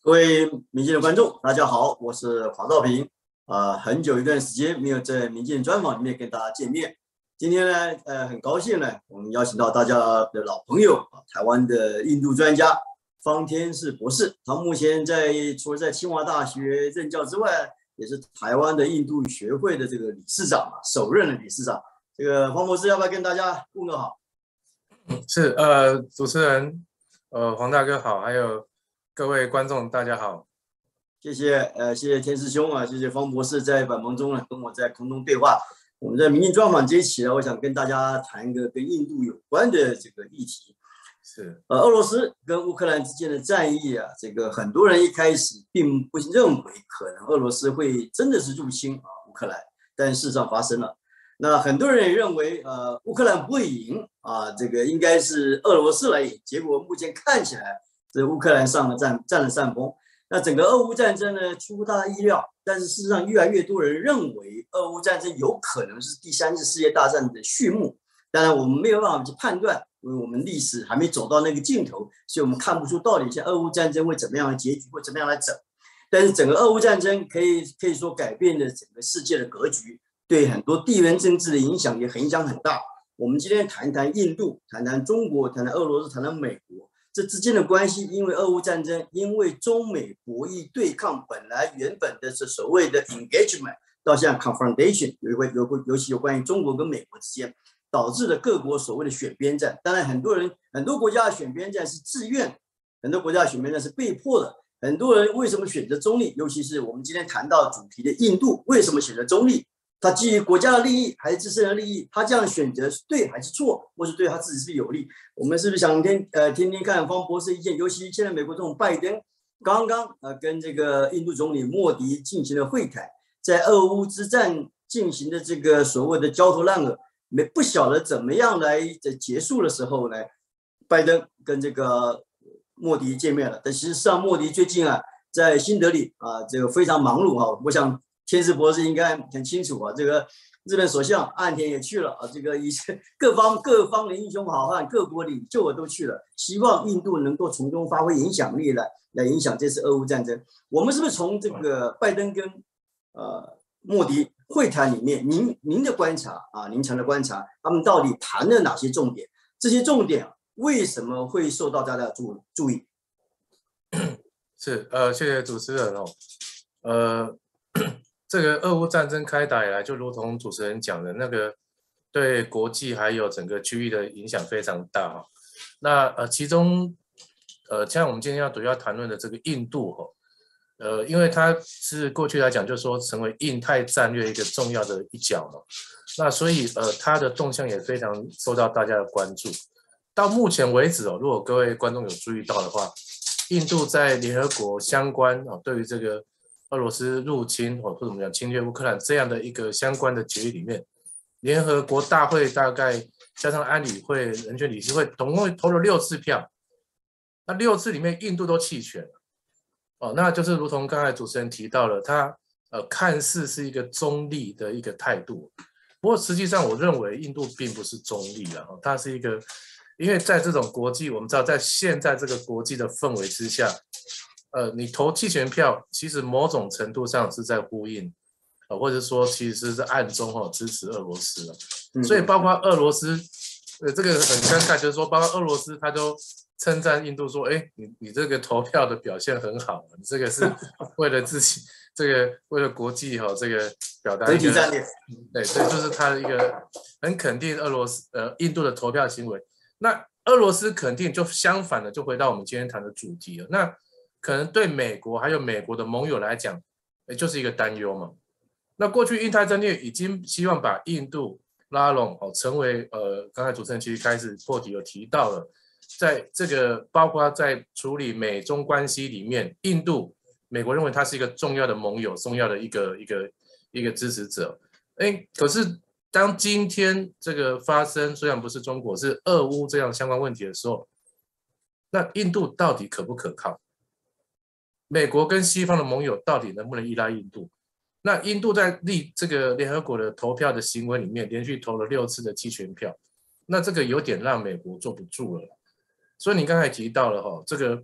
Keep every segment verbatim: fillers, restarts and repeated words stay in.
各位民进的观众，大家好，我是黄兆平。啊、呃，很久一段时间没有在民进专访里面跟大家见面。今天呢，呃，很高兴呢，我们邀请到大家的老朋友啊，台湾的印度专家方天士博士。他目前在除了在清华大学任教之外，也是台湾的印度学会的这个理事长啊，首任的理事长。这个方博士要不要跟大家问个好？ 是，呃，主持人，呃，黄大哥好，还有各位观众大家好。 谢谢，呃，谢谢天师兄啊，谢谢方博士在百忙中呢跟我在空中对话。我们在民进专访这一期呢，我想跟大家谈一个跟印度有关的这个议题。 是， 呃，俄罗斯跟乌克兰之间的战役啊，这个很多人一开始并不认为可能俄罗斯会真的是入侵啊乌克兰，但事实上发生了。那很多人也认为，呃，乌克兰不会赢啊，这个应该是俄罗斯来赢。结果目前看起来，这乌克兰上了占占了上风。那整个俄乌战争呢，出乎大家意料，但是事实上越来越多人认为，俄乌战争有可能是第三次世界大战的序幕。当然，我们没有办法去判断，因为我们历史还没走到那个尽头，所以我们看不出到底像俄乌战争会怎么样的结局，会怎么样来整。但是整个俄乌战争可以可以说改变了整个世界的格局。对很多地缘政治的影响也影响很大。我们今天谈谈印度，谈谈中国，谈谈俄罗斯，谈谈美国，这之间的关系，因为俄乌战争，因为中美博弈对抗，本来原本的是所谓的 engagement， 到现在 confrontation， 有一有尤其有关于中国跟美国之间，导致了各国所谓的选边站。当然，很多人很多国家的选边站是自愿，很多国家的选边站是被迫的。很多人为什么选择中立？尤其是我们今天谈到主题的印度，为什么选择中立？他基于国家的利益还是自身的利益？他这样选择是对还是错，或是对他自己是不是有利？我们是不是想听呃听听看方博士意见？尤其现在美国总统拜登刚刚呃跟这个印度总理莫迪进行了会谈，在俄乌之战进行的这个所谓的焦头烂额，没不晓得怎么样来在结束的时候呢，拜登跟这个莫迪见面了。但其实上莫迪最近啊在新德里啊这个非常忙碌啊，我想。天士博士应该很清楚啊，这个日本首相岸田也去了啊，这个一些各方各方的英雄好汉、各国领袖都去了，希望印度能够从中发挥影响力来来影响这次俄乌战争。我们是不是从这个拜登跟呃莫迪会谈里面，您您的观察啊，您常的观察，他们到底谈了哪些重点？这些重点为什么会受到大家的注注意？ 是，呃，谢谢主持人哦，呃。这个俄乌战争开打以来，就如同主持人讲的那个，对国际还有整个区域的影响非常大哈。那呃，其中呃，像我们今天要主要谈论的这个印度哈，呃，因为它是过去来讲，就是说成为印太战略一个重要的一角哈。那所以呃，它的动向也非常受到大家的关注。到目前为止哦，如果各位观众有注意到的话，印度在联合国相关哦，对于这个俄罗斯入侵或者我们讲侵略乌克兰这样的一个相关的决议里面，联合国大会大概加上安理会、人权理事会，总共投了六次票，那六次里面印度都弃权了，哦，那就是如同刚才主持人提到了，它呃看似是一个中立的一个态度，不过实际上我认为印度并不是中立了，它是一个，因为在这种国际，我们知道在现在这个国际的氛围之下。呃，你投弃权票，其实某种程度上是在呼应，呃，或者说其实是暗中哈、哦、支持俄罗斯了。所以包括俄罗斯，呃，这个很尴尬，就是说，包括俄罗斯，他都称赞印度说，哎，你你这个投票的表现很好，你这个是为了自己，这个为了国际哈、哦，这个表达一个战略， 对，这就是他的一个很肯定俄罗斯呃印度的投票行为。那俄罗斯肯定就相反的，就回到我们今天谈的主题了。那可能对美国还有美国的盟友来讲，也就是一个担忧嘛。那过去印太战略已经希望把印度拉拢哦，成为呃，刚才主持人其实开始破题有提到了，在这个包括在处理美中关系里面，印度美国认为它是一个重要的盟友，重要的一个一个一个支持者。哎，可是当今天这个发生，虽然不是中国，是俄乌这样相关问题的时候，那印度到底可不可靠？美国跟西方的盟友到底能不能依赖印度？那印度在立这个联合国的投票的行为里面，连续投了六次的弃权票，那这个有点让美国坐不住了。所以你刚才提到了哈，这个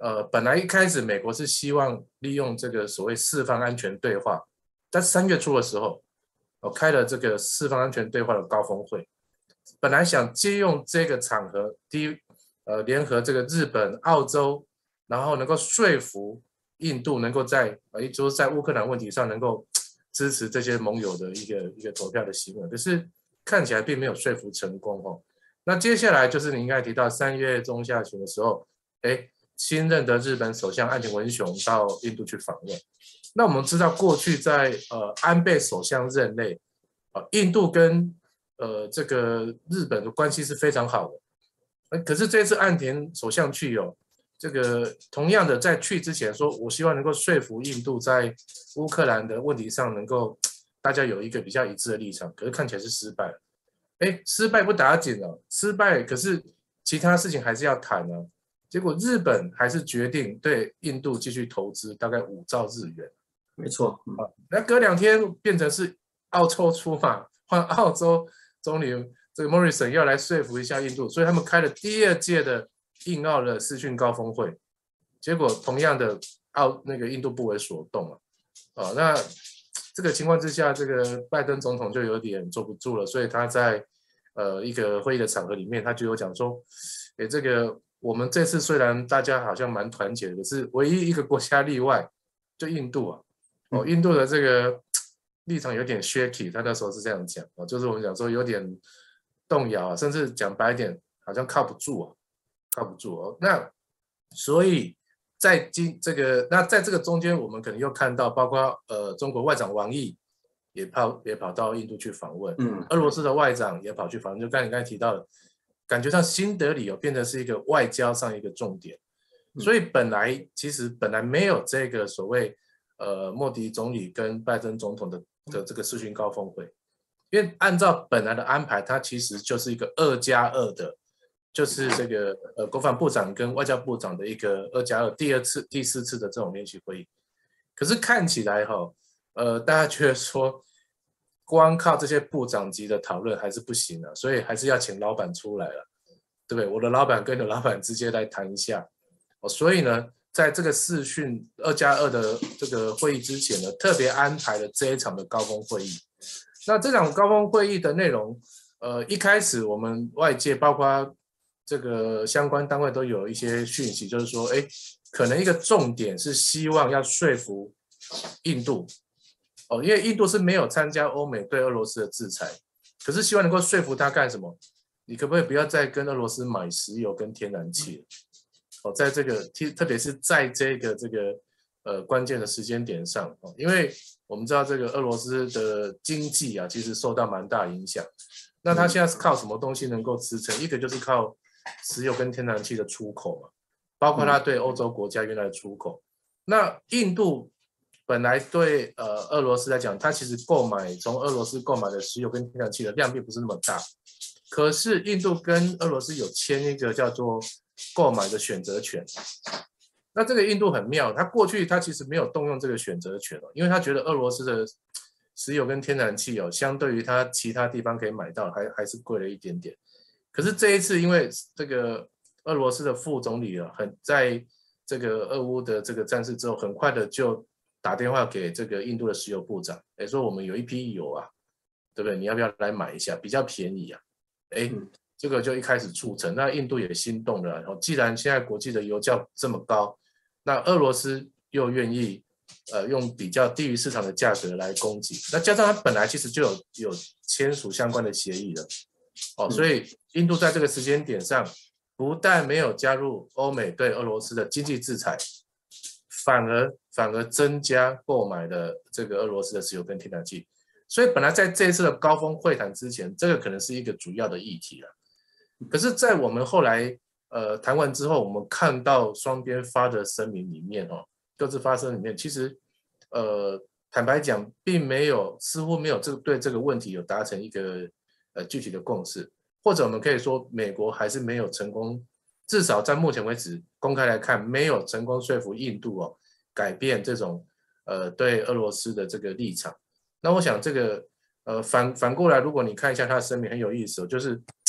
呃，本来一开始美国是希望利用这个所谓四方安全对话，在三月初的时候，我、呃、开了这个四方安全对话的高峰会，本来想借用这个场合，第一，呃，联合这个日本、澳洲，然后能够说服印度能够在呃，就是在乌克兰问题上能够支持这些盟友的一个一个投票的行为，可是看起来并没有说服成功哦。那接下来就是你应该提到三月中下旬的时候，哎。新任的日本首相岸田文雄到印度去访问。那我们知道，过去在呃安倍首相任内，呃，印度跟呃这个日本的关系是非常好的。呃、可是这次岸田首相去有、哦、这个同样的在去之前说，我希望能够说服印度在乌克兰的问题上能够大家有一个比较一致的立场，可是看起来是失败了。哎，失败不打紧了，失败可是其他事情还是要谈啊。结果日本还是决定对印度继续投资大概五兆日元， 没错。 嗯、那隔两天变成是澳洲出马，换澳洲总理这个 Morrison 要来说服一下印度，所以他们开了第二届的印澳的视讯高峰会，结果同样的澳那个印度不为所动了，啊、哦，那这个情况之下，这个拜登总统就有点坐不住了，所以他在呃一个会议的场合里面，他就有讲说，诶，这个。我们这次虽然大家好像蛮团结的，可是唯一一个国家例外，就印度啊，哦，印度的这个立场有点 shaky， 他那时候是这样讲哦，就是我们讲说有点动摇啊，甚至讲白一点，好像靠不住啊，靠不住哦。那所以在今这个，那在这个中间，我们可能又看到，包括呃中国外长王毅也跑也跑到印度去访问， 嗯， 俄罗斯的外长也跑去访问，就刚才你刚才提到的。感觉上新德里有变成是一个外交上一个重点，所以本来其实本来没有这个所谓呃莫迪总理跟拜登总统的的这个视讯高峰会，因为按照本来的安排，它其实就是一个二加二的，就是这个呃国防部长跟外交部长的一个二加二第二次第四次的这种联席会议，可是看起来哈、哦，呃大家觉得说。光靠这些部长级的讨论还是不行的、啊，所以还是要请老板出来了，对不对？我的老板跟你的老板直接来谈一下。哦，所以呢，在这个视讯二加二的这个会议之前呢，特别安排了这一场的高峰会议。那这场高峰会议的内容，呃，一开始我们外界包括这个相关单位都有一些讯息，就是说，哎，可能一个重点是希望要说服印度。哦，因为印度是没有参加欧美对俄罗斯的制裁，可是希望能够说服他干什么？你可不可以不要再跟俄罗斯买石油跟天然气了？哦，在这个特别是在这个这个呃关键的时间点上，哦，因为我们知道这个俄罗斯的经济啊，其实受到蛮大影响。那他现在是靠什么东西能够支撑？一个就是靠石油跟天然气的出口嘛，包括他对欧洲国家原来的出口。那印度。本来对呃俄罗斯来讲，它其实购买从俄罗斯购买的石油跟天然气的量并不是那么大，可是印度跟俄罗斯有签一个叫做购买的选择权。那这个印度很妙，它过去它其实没有动用这个选择权哦，因为它觉得俄罗斯的石油跟天然气哦，相对于它其他地方可以买到还还是贵了一点点。可是这一次，因为这个俄罗斯的副总理啊，很在这个俄乌的这个战事之后，很快的就。打电话给这个印度的石油部长，哎，说我们有一批油啊，对不对？你要不要来买一下？比较便宜啊，哎，这个就一开始促成，那印度也心动了。然后，既然现在国际的油价这么高，那俄罗斯又愿意呃用比较低于市场的价格来供给，那加上它本来其实就有有签署相关的协议了，哦，所以印度在这个时间点上，不但没有加入欧美对俄罗斯的经济制裁。反而反而增加购买的这个俄罗斯的石油跟天然气，所以本来在这一次的高峰会谈之前，这个可能是一个主要的议题了。可是，在我们后来呃谈完之后，我们看到双边发的声明里面哦，各自发声明里面，其实呃坦白讲，并没有似乎没有这个对这个问题有达成一个呃具体的共识，或者我们可以说，美国还是没有成功。至少在目前为止，公开来看，没有成功说服印度哦改变这种呃对俄罗斯的这个立场。那我想这个呃反反过来，如果你看一下他的声明很有意思哦，就是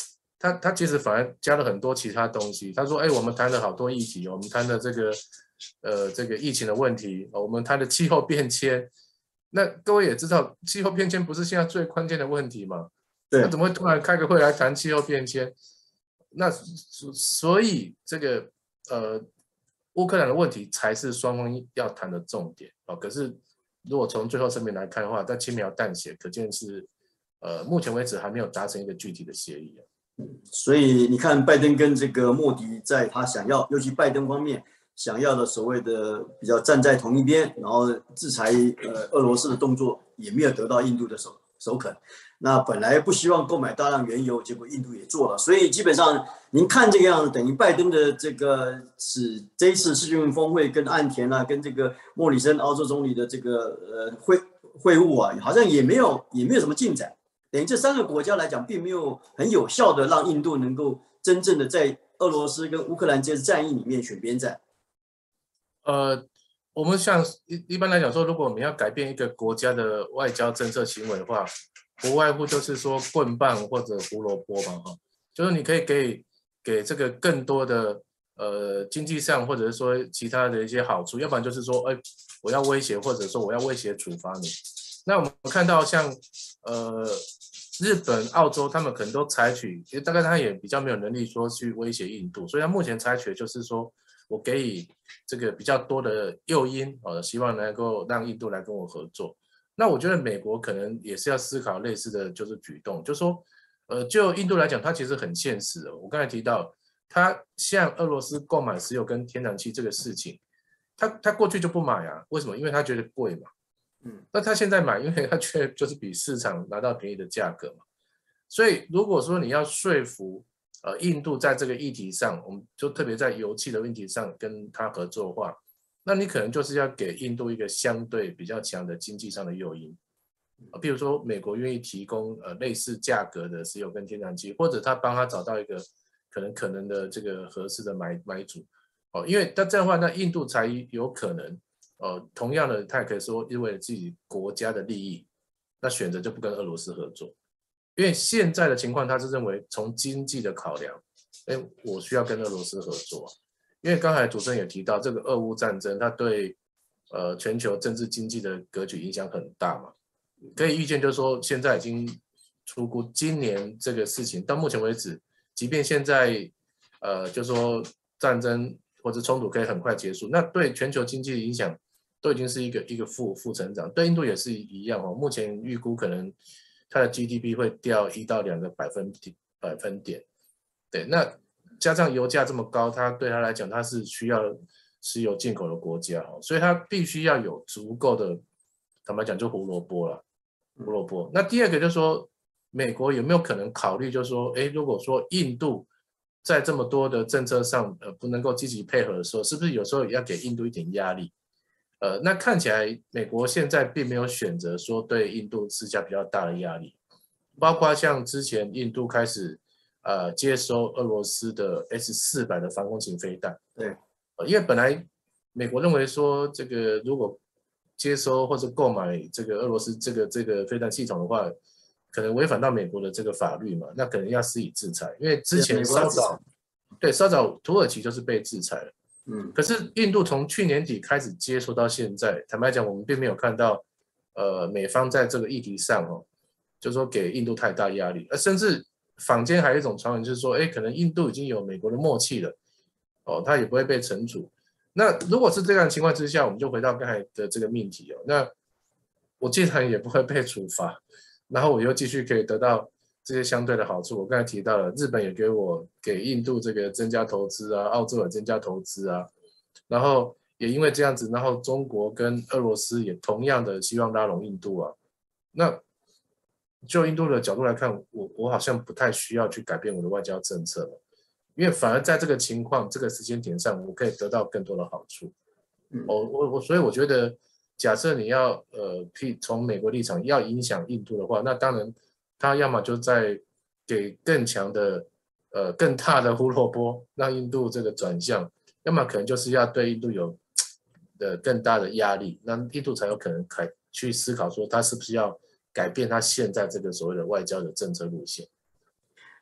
他他其实反而加了很多其他东西。他说，哎，我们谈了好多议题，我们谈的这个呃这个疫情的问题，我们谈的气候变迁。那各位也知道，气候变迁不是现在最关键的问题嘛？那怎么会突然开个会来谈气候变迁？那所以这个呃乌克兰的问题才是双方要谈的重点啊。可是如果从最后声明来看的话，它轻描淡写，可见是呃目前为止还没有达成一个具体的协议啊。 所以你看，拜登跟这个莫迪在他想要，尤其拜登方面想要的所谓的比较站在同一边，然后制裁呃俄罗斯的动作也没有得到印度的首首肯。那本来不希望购买大量原油，结果印度也做了。所以基本上您看这个样子，等于拜登的这个是这一次世界峰会跟岸田啊，跟这个莫里森澳洲总理的这个呃会会晤啊，好像也没有也没有什么进展。等于这三个国家来讲，并没有很有效的让印度能够真正的在俄罗斯跟乌克兰这次战役里面选边站。 呃，我们像一一般来讲说，如果我们要改变一个国家的外交政策行为的话，不外乎就是说棍棒或者胡萝卜嘛，哈，就是你可以给给这个更多的呃经济上或者是说其他的一些好处，要不然就是说，哎，我要威胁或者说我要威胁处罚你。那我们看到像呃。日本、澳洲，他们可能都采取，其实大概他也比较没有能力说去威胁印度，所以他目前采取的就是说我给予这个比较多的诱因，呃，希望能够让印度来跟我合作。那我觉得美国可能也是要思考类似的就是举动，就说，呃，就印度来讲，它其实很现实的。我刚才提到，它向俄罗斯购买石油跟天然气这个事情，它它过去就不买啊，为什么？因为他觉得贵嘛。嗯，那他现在买，因为他觉得就是比市场拿到便宜的价格嘛。所以如果说你要说服呃印度在这个议题上，我们就特别在油气的问题上跟他合作的话，那你可能就是要给印度一个相对比较强的经济上的诱因，呃，比如说美国愿意提供呃类似价格的石油跟天然气，或者他帮他找到一个可能可能的这个合适的买买主，哦，因为那这样的话，那印度才有可能。呃，同样的，他也可以说，因为自己国家的利益，那选择就不跟俄罗斯合作。因为现在的情况，他是认为从经济的考量，哎，我需要跟俄罗斯合作。因为刚才主持人也提到，这个俄乌战争，它对呃全球政治经济的格局影响很大嘛。可以预见，就是说现在已经出估，今年这个事情到目前为止，即便现在呃，就是说战争或者冲突可以很快结束，那对全球经济的影响。都已经是一个一个负负成长，对印度也是一样哦。目前预估可能它的 G D P 会掉一到两个百分点百分点，对。那加上油价这么高，它对它来讲，它是需要石油进口的国家哦，所以它必须要有足够的，坦白讲就胡萝卜了，胡萝卜。那第二个就是说，美国有没有可能考虑，就是说，哎，如果说印度在这么多的政策上呃不能够积极配合的时候，是不是有时候也要给印度一点压力？呃，那看起来美国现在并没有选择说对印度施加比较大的压力，包括像之前印度开始呃接收俄罗斯的 S 四百的防空型飞弹， 对， 呃，因为本来美国认为说这个如果接收或者购买这个俄罗斯这个这个飞弹系统的话，可能违反到美国的这个法律嘛，那可能要施以制裁，因为之前稍早对稍早土耳其就是被制裁了。嗯，可是印度从去年底开始接收到现在，坦白讲，我们并没有看到，呃，美方在这个议题上哦，就是说给印度太大压力，而甚至坊间还有一种传闻，就是说，哎，可能印度已经有美国的默契了，哦，他也不会被惩处。那如果是这样的情况之下，我们就回到刚才的这个命题哦，那我既然也不会被处罚，然后我又继续可以得到这些相对的好处，我刚才提到了，日本也给我给印度这个增加投资啊，澳洲也增加投资啊，然后也因为这样子，然后中国跟俄罗斯也同样的希望拉拢印度啊。那就印度的角度来看，我我好像不太需要去改变我的外交政策了，因为反而在这个情况、这个时间点上，我可以得到更多的好处。我我我，所以我觉得，假设你要呃，从美国立场要影响印度的话，那当然。他要么就在给更强的、呃更大的胡萝卜，让印度这个转向；要么可能就是要对印度有的更大的压力，那印度才有可能开去思考说，他是不是要改变他现在这个所谓的外交的政策路线。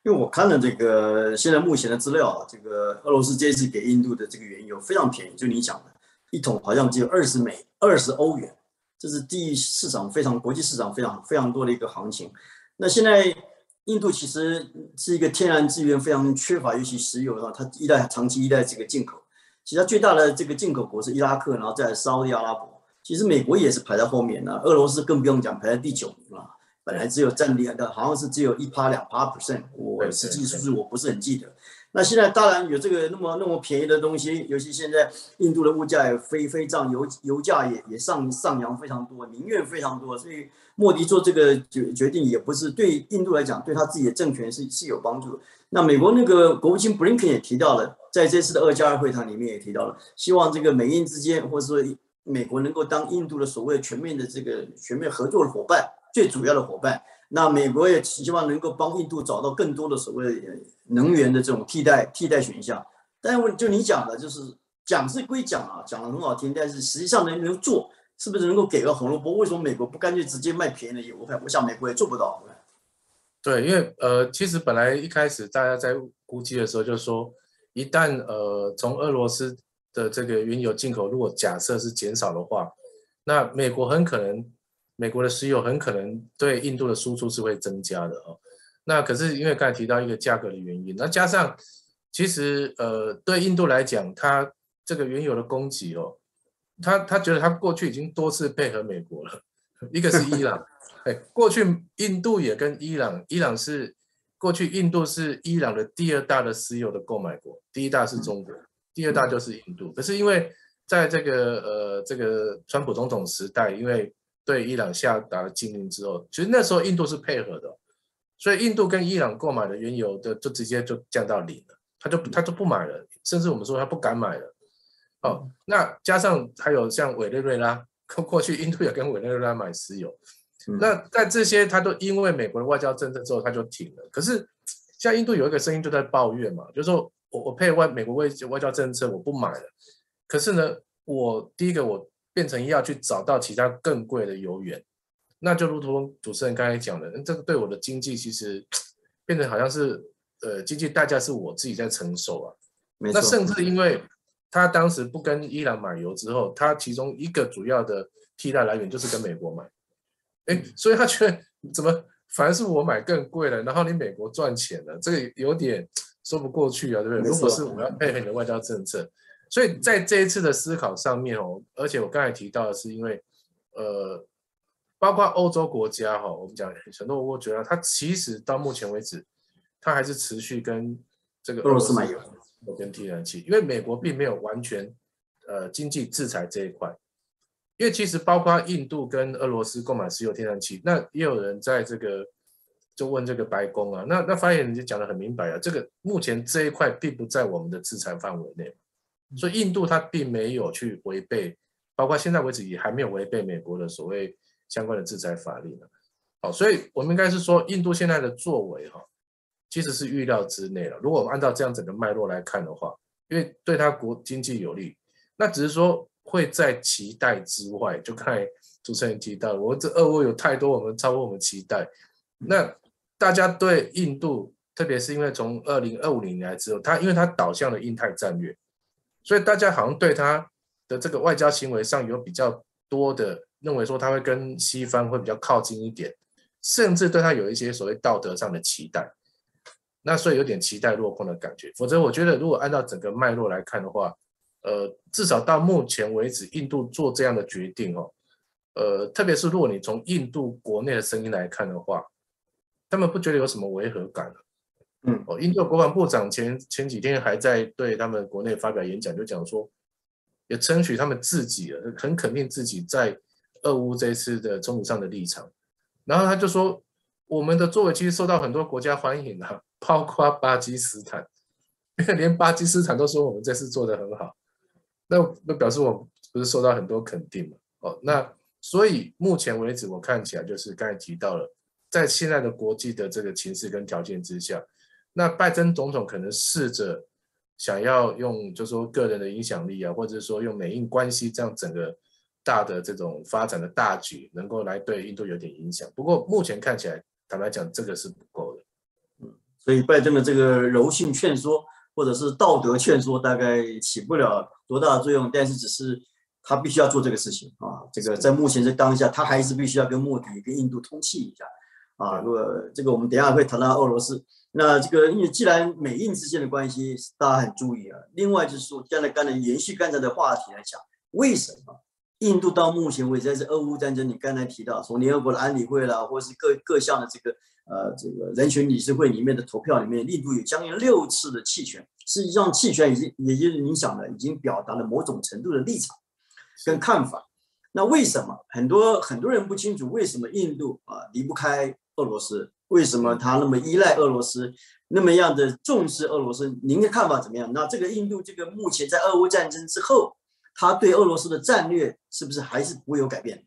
因为我看了这个现在目前的资料啊，这个俄罗斯这次给印度的这个原油非常便宜，就你讲的，一桶好像只有二十美二十欧元，这是地市场非常国际市场非常非常多的一个行情。那现在印度其实是一个天然资源非常缺乏，尤其石油啊，它依赖长期依赖这个进口。其实它最大的这个进口国是伊拉克，然后再来沙特阿拉伯。其实美国也是排在后面的，俄罗斯更不用讲，排在第九名了。本来只有占比的，好像是只有一趴两趴 percent， 我实际数字我不是很记得。那现在当然有这个那么那么便宜的东西，尤其现在印度的物价也飞飞涨，油油价也也上上扬非常多，民怨非常多，所以莫迪做这个决决定也不是对印度来讲，对他自己的政权是是有帮助的。那美国那个国务卿布林肯也提到了，在这次的二加二会谈里面也提到了，希望这个美印之间，或者说美国能够当印度的所谓全面的这个全面合作的伙伴。最主要的伙伴，那美国也希望能够帮印度找到更多的所谓能源的这种替代替代选项。但是就你讲的，就是讲是归讲啊，讲的很好听，但是实际上能能做，是不是能够给个红萝卜？为什么美国不干脆直接卖便宜的油？我想美国也做不到。 对，因为呃，其实本来一开始大家在估计的时候，就说一旦呃从俄罗斯的这个原油进口，如果假设是减少的话，那美国很可能。美国的石油很可能对印度的输出是会增加的哦。那可是因为刚才提到一个价格的原因，那加上其实呃对印度来讲，它这个原油的供给哦，他他觉得他过去已经多次配合美国了，一个是伊朗，哎，过去印度也跟伊朗，伊朗是过去印度是伊朗的第二大的石油的购买国，第一大是中国，第二大就是印度。可是因为在这个呃这个川普总统时代，因为对伊朗下达了禁令之后，其实那时候印度是配合的，所以印度跟伊朗购买的原油的就直接就降到零了，他就他就不买了，甚至我们说他不敢买了。哦，那加上还有像委内瑞拉，过去印度也跟委内瑞拉买石油，那在这些他都因为美国的外交政策之后他就停了。可是像印度有一个声音就在抱怨嘛，就是说我我配外美国外外交政策我不买了，可是呢，我第一个我变成要去找到其他更贵的油源，那就如同主持人刚才讲的，这个对我的经济其实变得好像是呃经济代价是我自己在承受啊。那甚至因为他当时不跟伊朗买油之后，他其中一个主要的替代来源就是跟美国买，哎，所以他觉得怎么反而是我买更贵了，然后你美国赚钱了，这个有点说不过去啊，对不对？如果是我要配合你的外交政策。所以在这一次的思考上面哦，而且我刚才提到的是因为，呃，包括欧洲国家哈，我们讲很多欧洲国家，它其实到目前为止，它还是持续跟这个俄罗斯买油跟天然气，因为美国并没有完全呃经济制裁这一块，因为其实包括印度跟俄罗斯购买石油天然气，那也有人在这个就问这个白宫啊，那那发言人就讲得很明白啊，这个目前这一块并不在我们的制裁范围内。所以印度它并没有去违背，包括现在为止也还没有违背美国的所谓相关的制裁法令。好，所以我们应该是说，印度现在的作为哈，其实是预料之内了。如果我们按照这样整个脉络来看的话，因为对它国经济有利，那只是说会在期待之外。就刚才主持人提到，我这俄乌有太多我们超过我们期待。那大家对印度，特别是因为从二零二五年来之后，它因为它导向了印太战略。所以大家好像对他的这个外交行为上有比较多的认为说他会跟西方会比较靠近一点，甚至对他有一些所谓道德上的期待，那所以有点期待落空的感觉。否则我觉得如果按照整个脉络来看的话，呃，至少到目前为止，印度做这样的决定哦，呃，特别是如果你从印度国内的声音来看的话，他们不觉得有什么违和感。嗯，哦，印度国防部长前前几天还在对他们国内发表演讲，就讲说，也称许他们自己了，很肯定自己在俄乌这次的冲突上的立场。然后他就说，我们的作为其实受到很多国家欢迎啊，包括巴基斯坦，因为连巴基斯坦都说我们这次做得很好，那那表示我们不是受到很多肯定嘛？哦，那所以目前为止我看起来就是刚才提到了，在现在的国际的这个情势跟条件之下。那拜登总统可能试着想要用，就说个人的影响力啊，或者说用美印关系这样整个大的这种发展的大局，能够来对印度有点影响。不过目前看起来，坦白讲，这个是不够的。 嗯， 所以拜登的这个柔性劝说或者是道德劝说，大概起不了多大的作用，但是只是他必须要做这个事情啊。这个在目前这当下，他还是必须要跟莫迪、跟印度通气一下啊。如果这个我们等一下会谈到俄罗斯，那这个因为既然美印之间的关系大家很注意啊，另外就是说，刚才刚才延续刚才的话题来讲，为什么？印度到目前为止，在这俄乌战争，你刚才提到从联合国的安理会啦，或是各各项的这个呃这个人权理事会里面的投票里面，印度有将近六次的弃权。实际上，弃权已经也就是您想的，已经表达了某种程度的立场跟看法。那为什么很多很多人不清楚为什么印度啊离不开俄罗斯？为什么他那么依赖俄罗斯，那么样的重视俄罗斯？您的看法怎么样？那这个印度这个目前在俄乌战争之后，他对俄罗斯的战略是不是还是不会有改变？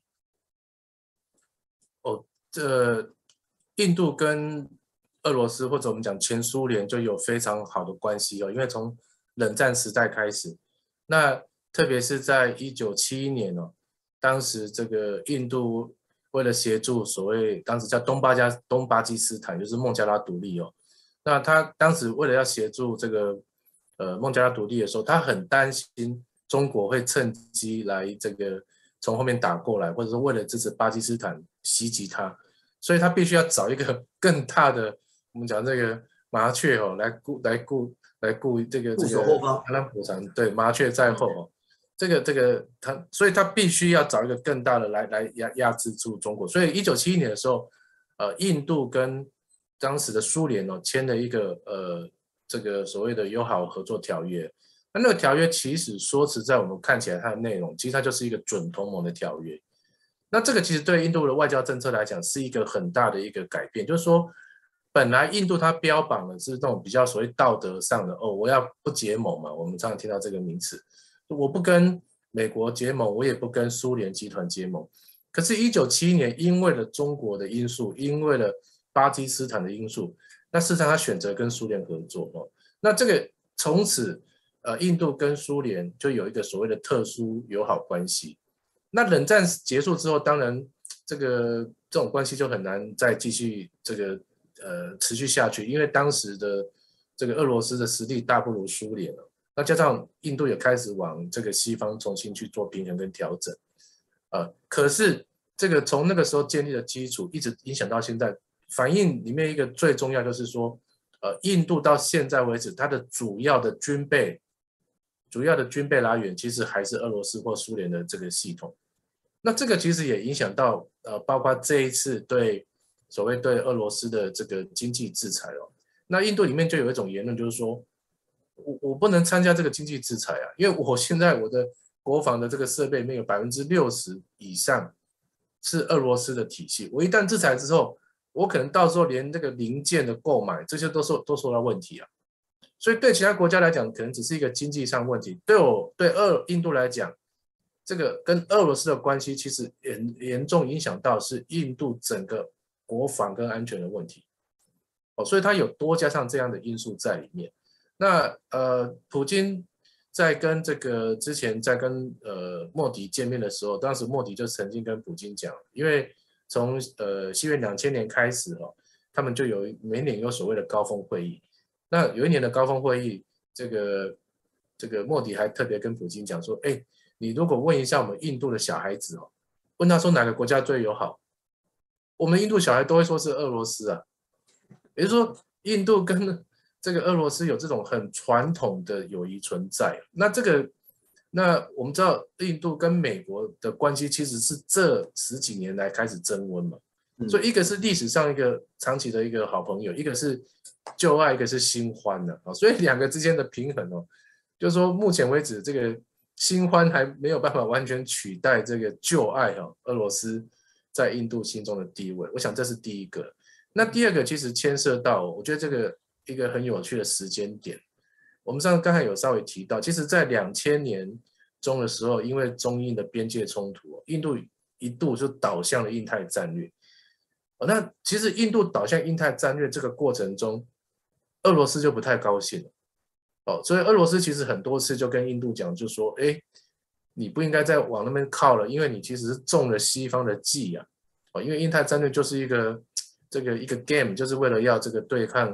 哦，这印度跟俄罗斯或者我们讲前苏联就有非常好的关系哦，因为从冷战时代开始，那特别是在一九七一年哦，当时这个印度为了协助所谓当时叫东巴加东巴基斯坦，就是孟加拉独立哦，那他当时为了要协助这个呃孟加拉独立的时候，他很担心中国会趁机来这个从后面打过来，或者说为了支持巴基斯坦袭击他，所以他必须要找一个更大的，我们讲这个麻雀哦，来顾来顾来顾这个这个阿兰普长，对，麻雀在后哦，这个这个他，所以他必须要找一个更大的来来压压制住中国。所以一九七一年的时候，呃，印度跟当时的苏联哦签了一个呃这个所谓的友好合作条约。那那个条约其实说实在，我们看起来它的内容，其实它就是一个准同盟的条约。那这个其实对印度的外交政策来讲是一个很大的一个改变，就是说，本来印度它标榜的是那种比较所谓道德上的哦，我要不结盟嘛，我们常常听到这个名词，我不跟美国结盟，我也不跟苏联集团结盟。可是，一九七一年因为了中国的因素，因为了巴基斯坦的因素，那事实上他选择跟苏联合作哦。那这个从此。呃，印度跟苏联就有一个所谓的特殊友好关系。那冷战结束之后，当然这个这种关系就很难再继续这个呃持续下去，因为当时的这个俄罗斯的实力大不如苏联了。那加上印度也开始往这个西方重新去做平衡跟调整。呃，可是这个从那个时候建立的基础，一直影响到现在，反映里面一个最重要就是说，呃，印度到现在为止，它的主要的军备。主要的军备来源其实还是俄罗斯或苏联的这个系统，那这个其实也影响到呃，包括这一次对所谓对俄罗斯的这个经济制裁哦。那印度里面就有一种言论，就是说我我不能参加这个经济制裁啊，因为我现在我的国防的这个设备里面有百分之六十以上是俄罗斯的体系，我一旦制裁之后，我可能到时候连这个零件的购买这些都受都受到问题啊。所以对其他国家来讲，可能只是一个经济上问题。对我对俄印度来讲，这个跟俄罗斯的关系其实严严重影响到是印度整个国防跟安全的问题。哦，所以它有多加上这样的因素在里面。那呃，普京在跟这个之前在跟呃莫迪见面的时候，当时莫迪就曾经跟普京讲，因为从呃西元两千年开始哦，他们就有每年有所谓的高峰会议。那有一年的高峰会议，这个这个莫迪还特别跟普京讲说，哎，你如果问一下我们印度的小孩子哦，问他说哪个国家最友好，我们印度小孩都会说是俄罗斯啊。也就是说，印度跟这个俄罗斯有这种很传统的友谊存在。那这个，那我们知道印度跟美国的关系其实是这十几年来开始增温嘛。所以一个是历史上一个长期的一个好朋友，一个是旧爱，一个是新欢的啊，所以两个之间的平衡哦，就是说目前为止这个新欢还没有办法完全取代这个旧爱哈，俄罗斯在印度心中的地位，我想这是第一个。那第二个其实牵涉到，我觉得这个一个很有趣的时间点，我们上刚才有稍微提到，其实在两千年中的时候，因为中印的边界冲突，印度一度就导向了印太战略。哦，那其实印度导向印太战略这个过程中，俄罗斯就不太高兴了。哦，所以俄罗斯其实很多次就跟印度讲，就说，哎，你不应该再往那边靠了，因为你其实是中了西方的计啊。哦，因为印太战略就是一个这个一个 game， 就是为了要这个对抗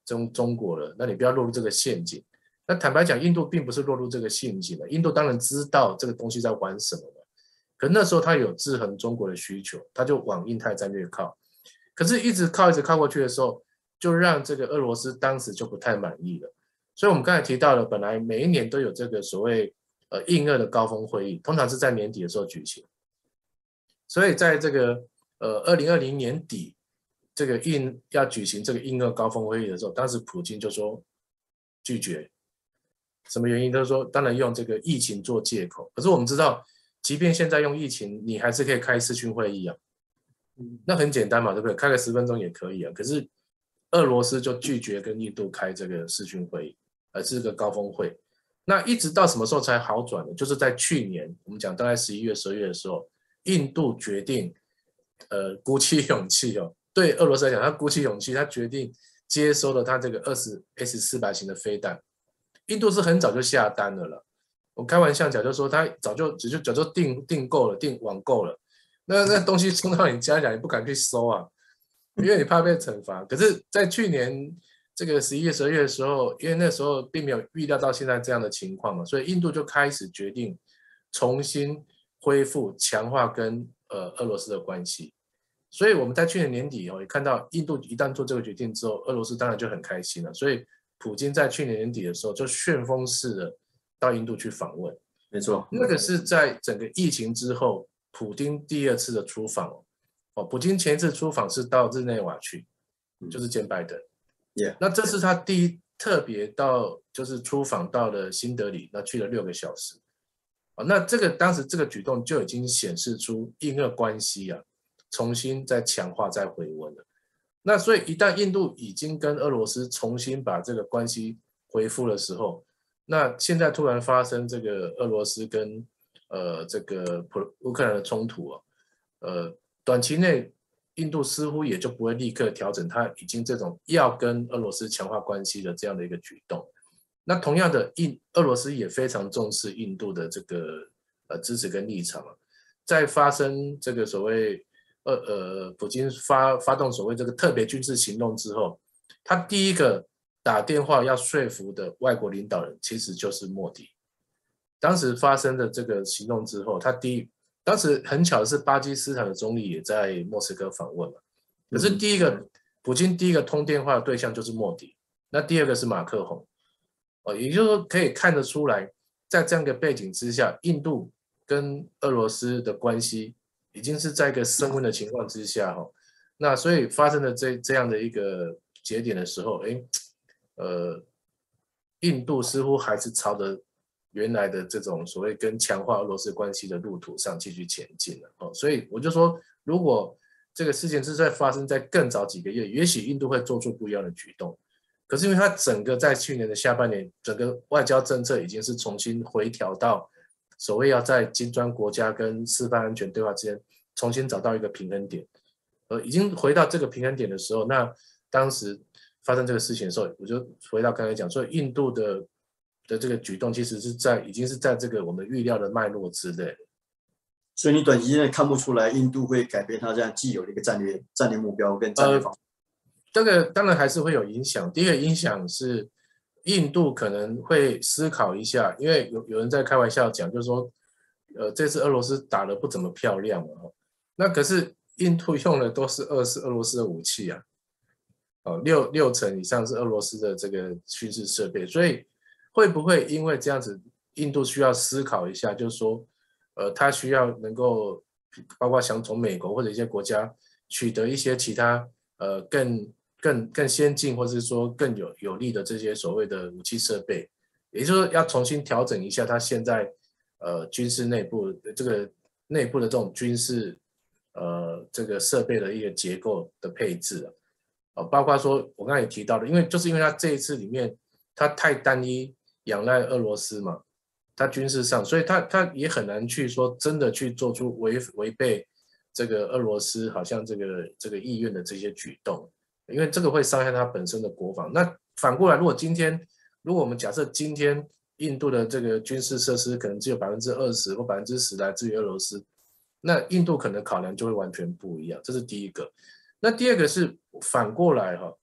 中中国了，那你不要落入这个陷阱。那坦白讲，印度并不是落入这个陷阱了，印度当然知道这个东西在玩什么了，可那时候他有制衡中国的需求，他就往印太战略靠。可是，一直靠一直靠过去的时候，就让这个俄罗斯当时就不太满意了。所以我们刚才提到了，本来每一年都有这个所谓呃印俄的高峰会议，通常是在年底的时候举行。所以在这个呃二零二零年底，这个印要举行这个印俄高峰会议的时候，当时普京就说拒绝。什么原因？他说当然用这个疫情做借口。可是我们知道，即便现在用疫情，你还是可以开视讯会议啊。那很简单嘛，对不对？开个十分钟也可以啊。可是俄罗斯就拒绝跟印度开这个视讯会议，而是个高峰会。那一直到什么时候才好转呢？就是在去年，我们讲大概十一月、十二月的时候，印度决定，呃，鼓起勇气哦，对俄罗斯来讲，他鼓起勇气，他决定接收了他这个二十 S 四百型的飞弹。印度是很早就下单了了。我开玩笑讲，就说他早就只就早就订订购了，订网购了。那那东西送到你家讲，你不敢去收啊，因为你怕被惩罚。可是，在去年这个十一月、十二月的时候，因为那时候并没有预料到现在这样的情况嘛，所以印度就开始决定重新恢复、强化跟呃俄罗斯的关系。所以我们在去年年底哦，也看到印度一旦做这个决定之后，俄罗斯当然就很开心了。所以普京在去年年底的时候就旋风式的到印度去访问。 没错， 那个是在整个疫情之后，普丁第二次的出访哦。普京前一次出访是到日内瓦去，就是见拜登。 Yeah. 那这是他第一特别到，就是出访到了新德里，那去了六个小时。那这个当时这个举动就已经显示出印俄关系啊，重新再强化、再回温了。那所以一旦印度已经跟俄罗斯重新把这个关系恢复的时候，那现在突然发生这个俄罗斯跟呃这个乌克兰的冲突啊，呃短期内印度似乎也就不会立刻调整它已经这种要跟俄罗斯强化关系的这样的一个举动。那同样的，印俄罗斯也非常重视印度的这个呃支持跟立场啊，在发生这个所谓呃呃普京发发动所谓这个特别军事行动之后，他第一个打电话要说服的外国领导人其实就是莫迪。当时发生的这个行动之后，他第一，当时很巧的是巴基斯坦的总理也在莫斯科访问嘛。可是第一个，普京第一个通电话的对象就是莫迪，那第二个是马克宏。哦，也就是说可以看得出来，在这样一个背景之下，印度跟俄罗斯的关系已经是在一个升温的情况之下哈。那所以发生了这这样的一个节点的时候，哎，呃，印度似乎还是朝着原来的这种所谓跟强化俄罗斯关系的路途上继续前进了哦。所以我就说，如果这个事情是在发生在更早几个月，也许印度会做出不一样的举动。可是因为它整个在去年的下半年，整个外交政策已经是重新回调到所谓要在金砖国家跟四方安全对话之间重新找到一个平衡点，呃，已经回到这个平衡点的时候，那当时发生这个事情的时候，我就回到刚才讲说，印度的的这个举动其实是在已经是在这个我们预料的脉络之内。 所以你短期内看不出来印度会改变它这样既有的一个战略战略目标跟战略方向。呃这个当然还是会有影响。第一个影响是，印度可能会思考一下，因为有有人在开玩笑讲，就是说，呃，这次俄罗斯打得不怎么漂亮嘛，那可是印度用的都是俄是俄罗斯的武器啊，哦，六六成以上是俄罗斯的这个军事设备，所以会不会因为这样子，印度需要思考一下，就是说，呃，他需要能够，包括想从美国或者一些国家取得一些其他呃更更更先进，或是说更有有利的这些所谓的武器设备，也就是说要重新调整一下它现在呃军事内部这个内部的这种军事呃这个设备的一个结构的配置啊，呃、包括说我刚才也提到的，因为就是因为它这一次里面它太单一仰赖俄罗斯嘛，它军事上，所以它它也很难去说真的去做出违违背这个俄罗斯好像这个这个意愿的这些举动。因为这个会伤害它本身的国防。那反过来，如果今天，如果我们假设今天印度的这个军事设施可能只有百分之二十或百分之十来自于俄罗斯，那印度可能考量就会完全不一样。这是第一个。那第二个是反过来哈，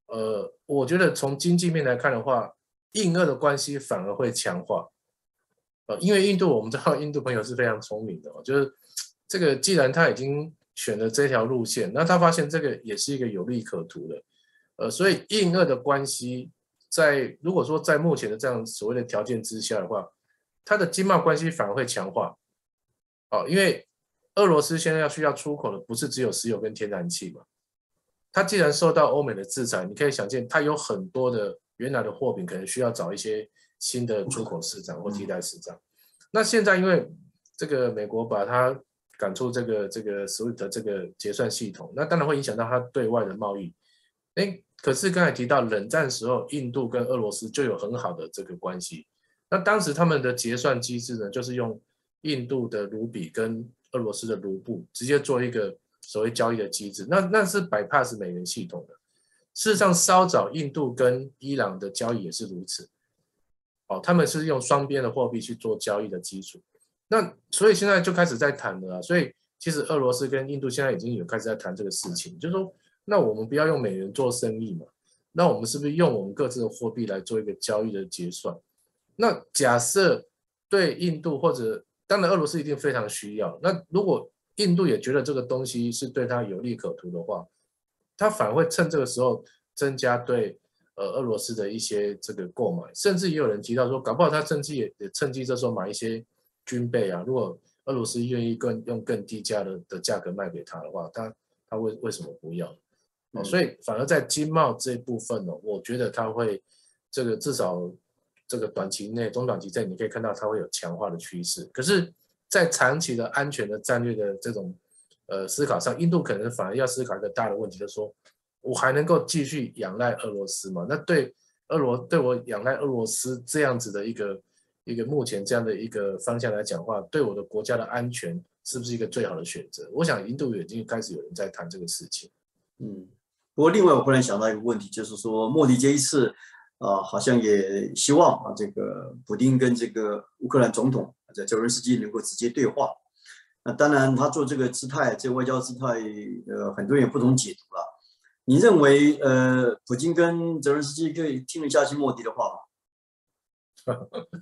呃，我觉得从经济面来看的话，印俄的关系反而会强化。呃，因为印度我们知道印度朋友是非常聪明的、哦，就是这个既然他已经选了这条路线，那他发现这个也是一个有利可图的，呃，所以印俄的关系在如果说在目前的这样所谓的条件之下的话，它的经贸关系反而会强化。哦，因为俄罗斯现在要需要出口的不是只有石油跟天然气嘛，它既然受到欧美的制裁，你可以想见，它有很多的原来的货品可能需要找一些新的出口市场或替代市场。那现在因为这个美国把它赶出这个这个 S W I F T 的这个结算系统，那当然会影响到它对外的贸易。哎，可是刚才提到冷战时候，印度跟俄罗斯就有很好的这个关系。那当时他们的结算机制呢，就是用印度的卢比跟俄罗斯的卢布直接做一个所谓交易的机制，那那是 bypass 美元系统的。事实上，稍早印度跟伊朗的交易也是如此。哦，他们是用双边的货币去做交易的基础。那所以现在就开始在谈了啊。所以其实俄罗斯跟印度现在已经有开始在谈这个事情，就是说，那我们不要用美元做生意嘛？那我们是不是用我们各自的货币来做一个交易的结算？那假设对印度或者当然俄罗斯一定非常需要，那如果印度也觉得这个东西是对他有利可图的话，他反而会趁这个时候增加对呃俄罗斯的一些这个购买，甚至也有人提到说，搞不好他甚至也也趁机这时候买一些军备啊，如果俄罗斯愿意更用更低价的的价格卖给他的话，他他为为什么不要？哦，所以反而在经贸这一部分呢，我觉得他会这个至少这个短期内、中短期内，你可以看到它会有强化的趋势。可是，在长期的安全的战略的这种呃思考上，印度可能反而要思考一个大的问题，就是说我还能够继续仰赖俄罗斯吗？那对俄罗对我仰赖俄罗斯这样子的一个一个目前这样的一个方向来讲的话，对我的国家的安全是不是一个最好的选择？我想印度已经开始有人在谈这个事情。 嗯，不过另外我忽然想到一个问题，就是说莫迪这一次啊、呃，好像也希望啊，这个普丁跟这个乌克兰总统在泽连斯基能够直接对话。那当然，他做这个姿态，这个外交姿态，呃，很多人有不同解读了。你认为，呃，普京跟泽连斯基可以听得下去莫迪的话吗？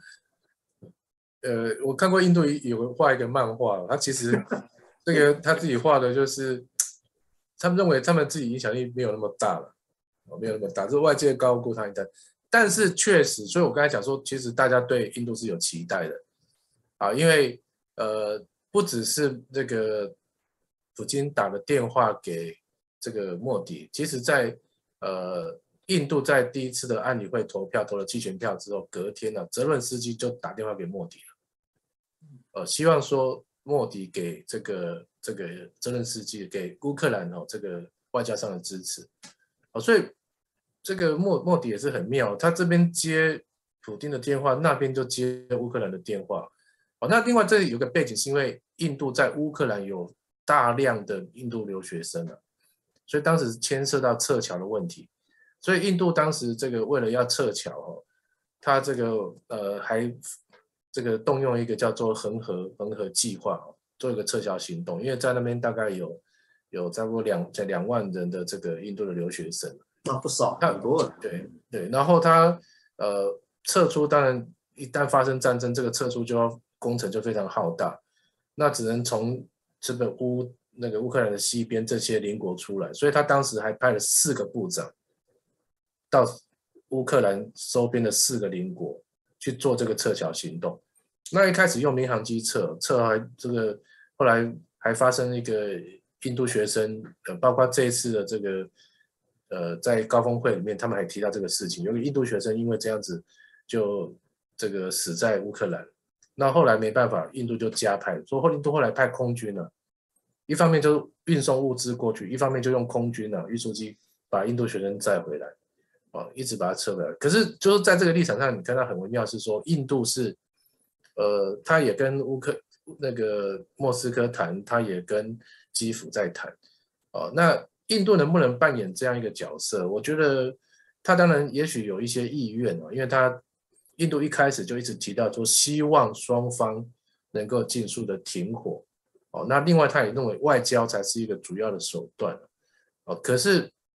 呃，我看过印度有画一个漫画，他其实这个他自己画的就是，他们认为他们自己影响力没有那么大了，没有那么大，是外界高估他一代。但是确实，所以我刚才讲说，其实大家对印度是有期待的啊，因为呃，不只是这个普京打了电话给这个莫迪，其实在呃印度在第一次的安理会投票投了弃权票之后，隔天呢、啊，泽伦斯基就打电话给莫迪了。呃，希望说莫迪给这个这个泽连斯基给乌克兰哦这个外交上的支持，哦，所以这个莫莫迪也是很妙，他这边接普丁的电话，那边就接乌克兰的电话。哦，那另外这里有个背景是因为印度在乌克兰有大量的印度留学生啊，所以当时牵涉到撤侨的问题，所以印度当时这个为了要撤侨哦，他这个呃还。这个动用一个叫做恒河恒河计划，做一个撤侨行动，因为在那边大概有有差不多两两万人的这个印度的留学生， 那不少，很多。 对对，然后他呃撤出，当然一旦发生战争，这个撤出就要工程就非常浩大，那只能从这个乌那个乌克兰的西边这些邻国出来，所以他当时还派了四个部长到乌克兰周边的四个邻国。去做这个撤侨行动，那一开始用民航机撤，撤还这个后来还发生一个印度学生，呃，包括这一次的这个呃在高峰会里面，他们还提到这个事情，有个印度学生因为这样子就这个死在乌克兰，那后来没办法，印度就加派，所以印度后来派空军了，一方面就运送物资过去，一方面就用空军啊运输机把印度学生载回来。哦，一直把它撤回来。可是就是在这个立场上，你看到很微妙是说，印度是，呃，他也跟乌克那个莫斯科谈，他也跟基辅在谈。哦，那印度能不能扮演这样一个角色？我觉得他当然也许有一些意愿哦，因为他印度一开始就一直提到说，希望双方能够尽速的停火。哦，那另外他也认为外交才是一个主要的手段。哦，可是。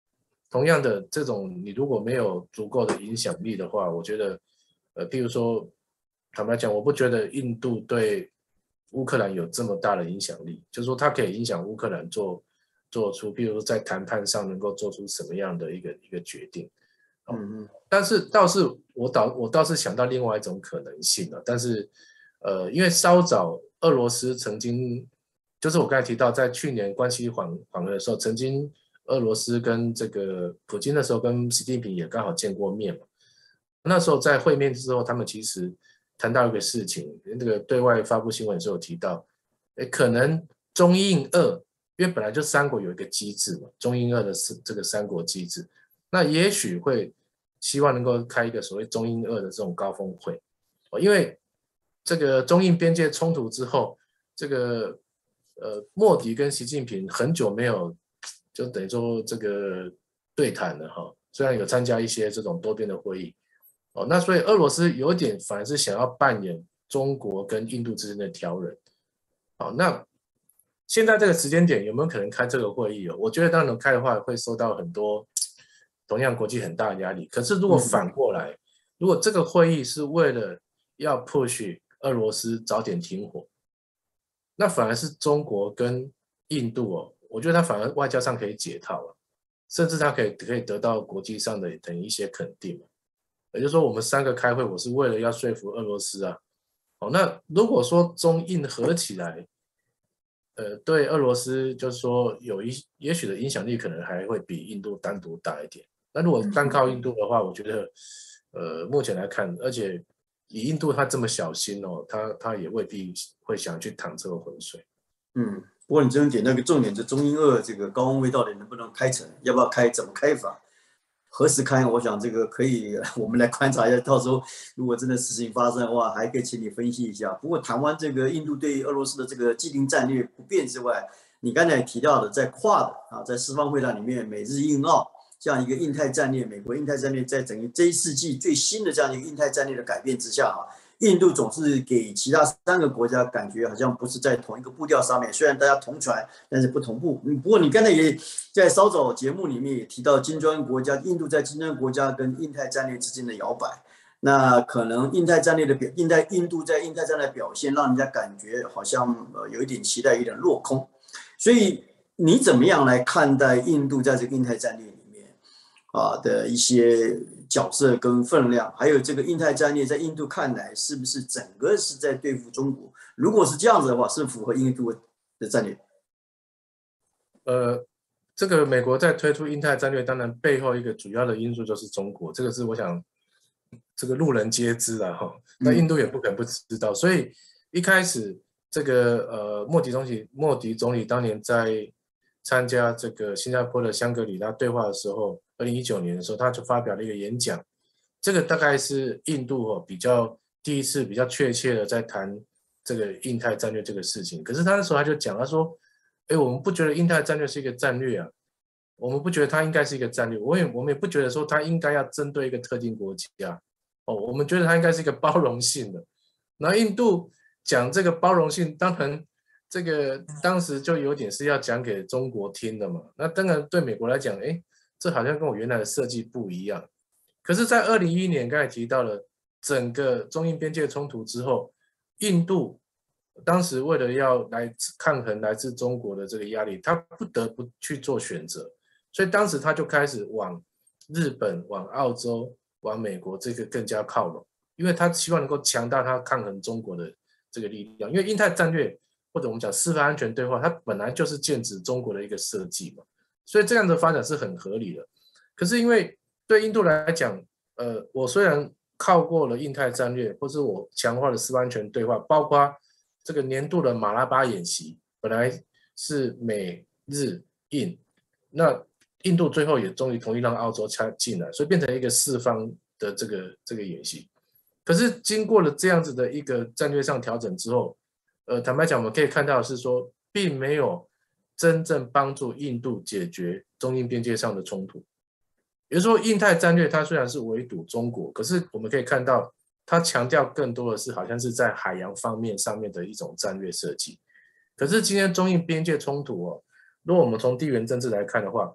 同样的这种，你如果没有足够的影响力的话，我觉得，呃，譬如说，坦白讲，我不觉得印度对乌克兰有这么大的影响力，就是说它可以影响乌克兰做做出，譬如说在谈判上能够做出什么样的一个一个决定。哦、 嗯嗯， 但是倒是我倒我倒是想到另外一种可能性了，但是呃，因为稍早俄罗斯曾经，就是我刚才提到，在去年关系缓缓和的时候，曾经俄罗斯跟这个普京的时候跟习近平也刚好见过面嘛。那时候在会面之后，他们其实谈到一个事情，那个对外发布新闻的时候有提到，诶，可能中印俄，因为本来就三国有一个机制嘛，中印俄的这个三国机制，那也许会希望能够开一个所谓中印俄的这种高峰会，因为这个中印边界冲突之后，这个呃莫迪跟习近平很久没有就等于说这个对谈了哈，虽然有参加一些这种多边的会议。哦，那所以俄罗斯有点反而是想要扮演中国跟印度之间的调人。好，那现在这个时间点有没有可能开这个会议哦？我觉得当然开的话会受到很多同样国际很大的压力。可是如果反过来，如果这个会议是为了要 push 俄罗斯早点停火，那反而是中国跟印度哦，我觉得它反而外交上可以解套了，甚至它可以可以得到国际上的等一些肯定。也就是说，我们三个开会，我是为了要说服俄罗斯啊。哦，那如果说中印合起来，呃，对俄罗斯就是说有一也许的影响力可能还会比印度单独大一点。那如果单靠印度的话，我觉得，呃，目前来看，而且以印度它这么小心哦，它它也未必会想去淌这个浑水。 嗯，不过你这点那个重点是中英俄这个高温位到底能不能开成，要不要开，怎么开法？何时开？我想这个可以，我们来观察一下。到时候如果真的事情发生的话，还可以请你分析一下。不过谈完这个印度对俄罗斯的这个既定战略不变之外，你刚才提到的，在跨的啊，在四方会谈里面，美日印澳这样一个印太战略，美国印太战略在整个这一世纪最新的这样一个印太战略的改变之下啊，印度总是给其他三个国家感觉好像不是在同一个步调上面，虽然大家同船，但是不同步。不过你刚才也在稍早节目里面也提到金砖国家，印度在金砖国家跟印太战略之间的摇摆，那可能印太战略的表，印太印度在印太战略的表现，让人家感觉好像呃有一点期待，有点落空。所以你怎么样来看待印度在这个印太战略里面啊的一些角色跟分量，还有这个印太战略在印度看来是不是整个是在对付中国？如果是这样子的话，是符合印度的战略？ 呃，这个美国在推出印太战略，当然背后一个主要的因素就是中国，这个是我想这个路人皆知的哈。那印度也不可能不知道，所以一开始这个呃莫迪总理莫迪总理当年在参加这个新加坡的香格里拉对话的时候，二零一九年的时候，他就发表了一个演讲，这个大概是印度哦比较第一次比较确切的在谈这个印太战略这个事情。可是他那时候他就讲，他说。哎，我们不觉得印太战略是一个战略啊，我们不觉得它应该是一个战略，我也我们也不觉得说它应该要针对一个特定国家，哦，我们觉得它应该是一个包容性的。然后印度讲这个包容性，当然这个当时就有点是要讲给中国听的嘛。那当然对美国来讲，哎，这好像跟我原来的设计不一样。可是，在二零一一年刚才提到了整个中印边界冲突之后，印度。当时为了要来抗衡来自中国的这个压力，他不得不去做选择，所以当时他就开始往日本、往澳洲、往美国这个更加靠拢，因为他希望能够强大他抗衡中国的这个力量。因为印太战略或者我们讲司法安全对话，它本来就是剑指中国的一个设计嘛，所以这样的发展是很合理的。可是因为对印度来讲，呃，我虽然靠过了印太战略，或是我强化了司法安全对话，包括这个年度的马拉巴演习本来是美日印，那印度最后也终于同意让澳洲加进来，所以变成一个四方的这个这个演习。可是经过了这样子的一个战略上调整之后，呃，坦白讲，我们可以看到的是说，并没有真正帮助印度解决中印边界上的冲突。也就是说，印太战略它虽然是围堵中国，可是我们可以看到。他强调更多的是好像是在海洋方面上面的一种战略设计。可是今天中印边界冲突哦，如果我们从地缘政治来看的话，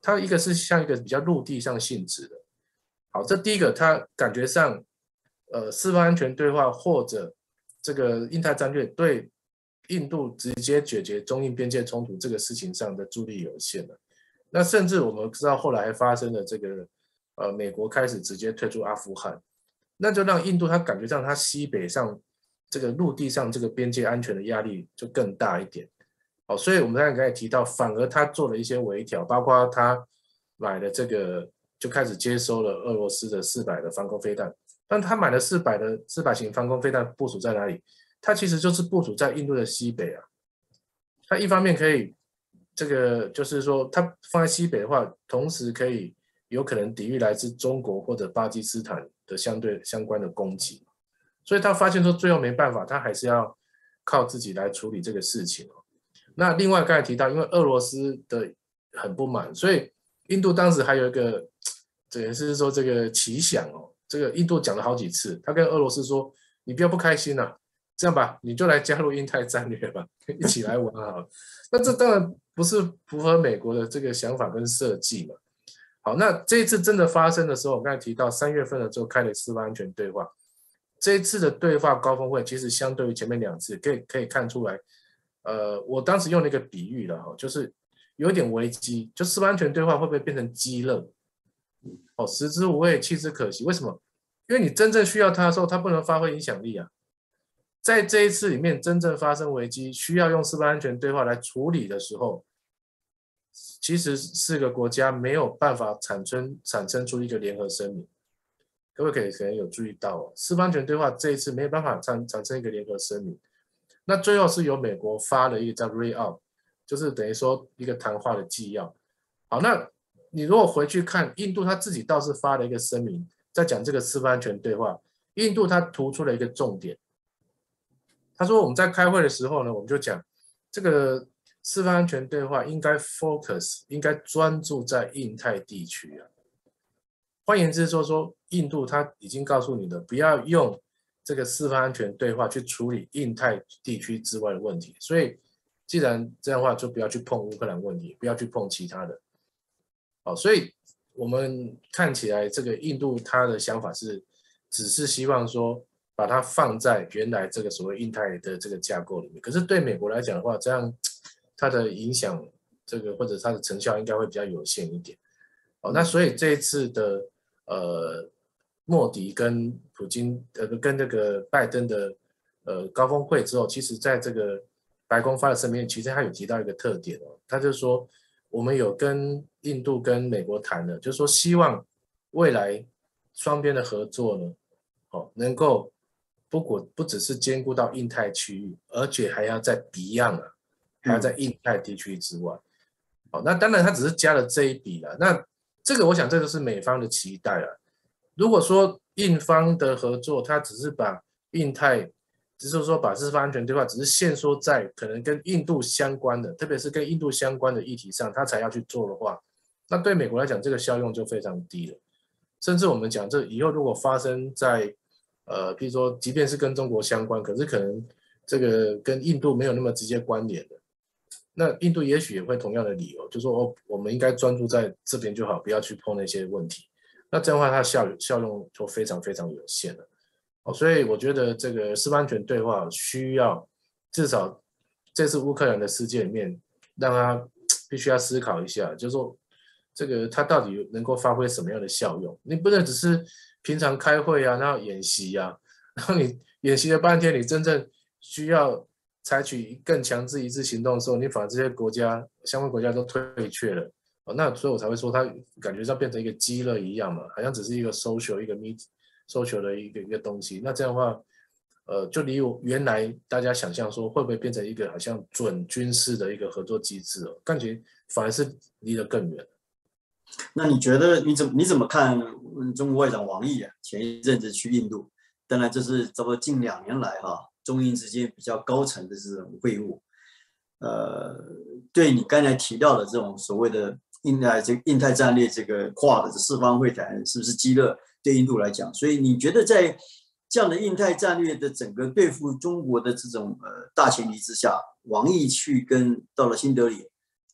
它一个是像一个比较陆地上性质的。好，这第一个，它感觉上，呃，四方安全对话或者这个印太战略对印度直接解决中印边界冲突这个事情上的助力有限了。那甚至我们知道后来发生的这个，呃，美国开始直接退出阿富汗，那就让印度它感觉上它西北上这个陆地上这个边界安全的压力就更大一点。好，所以我们刚才也提到，反而他做了一些微调，包括他买了这个。就开始接收了俄罗斯的四百的防空飞弹，但他买了四百的四百型防空飞弹部署在哪里？它其实就是部署在印度的西北啊。它一方面可以这个就是说，它放在西北的话，同时可以有可能抵御来自中国或者巴基斯坦的相对相关的攻击。所以他发现说最后没办法，他还是要靠自己来处理这个事情哦。那另外刚才提到，因为俄罗斯的很不满，所以印度当时还有一个。这也是说这个奇想哦，这个印度讲了好几次，他跟俄罗斯说：“你不要不开心啊，这样吧，你就来加入印太战略吧，一起来玩好了。”那这当然不是符合美国的这个想法跟设计嘛。好，那这一次真的发生的时候，我刚才提到三月份的时候开了四方安全对话，这一次的对话高峰会其实相对于前面两次，可以可以看出来，呃，我当时用了一个比喻了哈，就是有一点危机，就四方安全对话会不会变成鸡肋？哦，食之无味，弃之可惜。为什么？因为你真正需要它的时候，它不能发挥影响力啊。在这一次里面，真正发生危机，需要用四方安全对话来处理的时候，其实四个国家没有办法产生产生出一个联合声明。各位可以可能有注意到哦，四方安全对话这一次没有办法产产生一个联合声明。那最后是由美国发了一个叫 re-out， 就是等于说一个谈话的纪要。好，那你如果回去看印度，他自己倒是发了一个声明，在讲这个四方安全对话。印度他突出了一个重点，他说我们在开会的时候呢，我们就讲这个四方安全对话应该 focus， 应该专注在印太地区啊。换言之，说说印度他已经告诉你的，不要用这个四方安全对话去处理印太地区之外的问题。所以，既然这样的话，就不要去碰乌克兰问题，不要去碰其他的。好，所以我们看起来这个印度他的想法是，只是希望说把它放在原来这个所谓印太的这个架构里面。可是对美国来讲的话，这样它的影响这个或者它的成效应该会比较有限一点。好，那所以这一次的呃莫迪跟普京呃跟这个拜登的呃高峰会之后，其实在这个白宫发的声明，其实他有提到一个特点哦，他就说我们有跟印度跟美国谈了，就是说希望未来双边的合作呢，哦能够不过不只是兼顾到印太区域，而且还要在 Beyond 啊，还要在印太地区之外。好，那当然他只是加了这一笔了，那这个我想这就是美方的期待了。如果说印方的合作，它只是把印太，只是说把四方安全对话只是限缩在可能跟印度相关的，特别是跟印度相关的议题上，它才要去做的话，那对美国来讲，这个效用就非常低了。甚至我们讲，这以后如果发生在呃，譬如说，即便是跟中国相关，可是可能这个跟印度没有那么直接关联的，那印度也许也会同样的理由，就说哦，我们应该专注在这边就好，不要去碰那些问题。那这样的话，它效效用就非常非常有限了。哦，所以我觉得这个四方安全对话需要至少这次乌克兰的事件里面，让他必须要思考一下，就是说这个它到底能够发挥什么样的效用？你不能只是平常开会啊，然后演习啊，然后你演习了半天，你真正需要采取更强制一致行动的时候，你把这些国家相关国家都退却了。哦，那所以我才会说，它感觉上变成一个鸡肋一样嘛，好像只是一个 social 一个 meet social 的一个一个东西。那这样的话，呃，就离我原来大家想象说会不会变成一个好像准军事的一个合作机制哦，感觉反而是离得更远。 那你觉得你怎么你怎么看中国外长王毅啊？前一阵子去印度，当然这是差不多近两年来哈、啊、中印之间比较高层的这种会晤。呃，对你刚才提到的这种所谓的印太这个印太战略这个跨的这四方会谈，是不是激乐对印度来讲？所以你觉得在这样的印太战略的整个对付中国的这种呃大前提之下，王毅去跟到了新德里，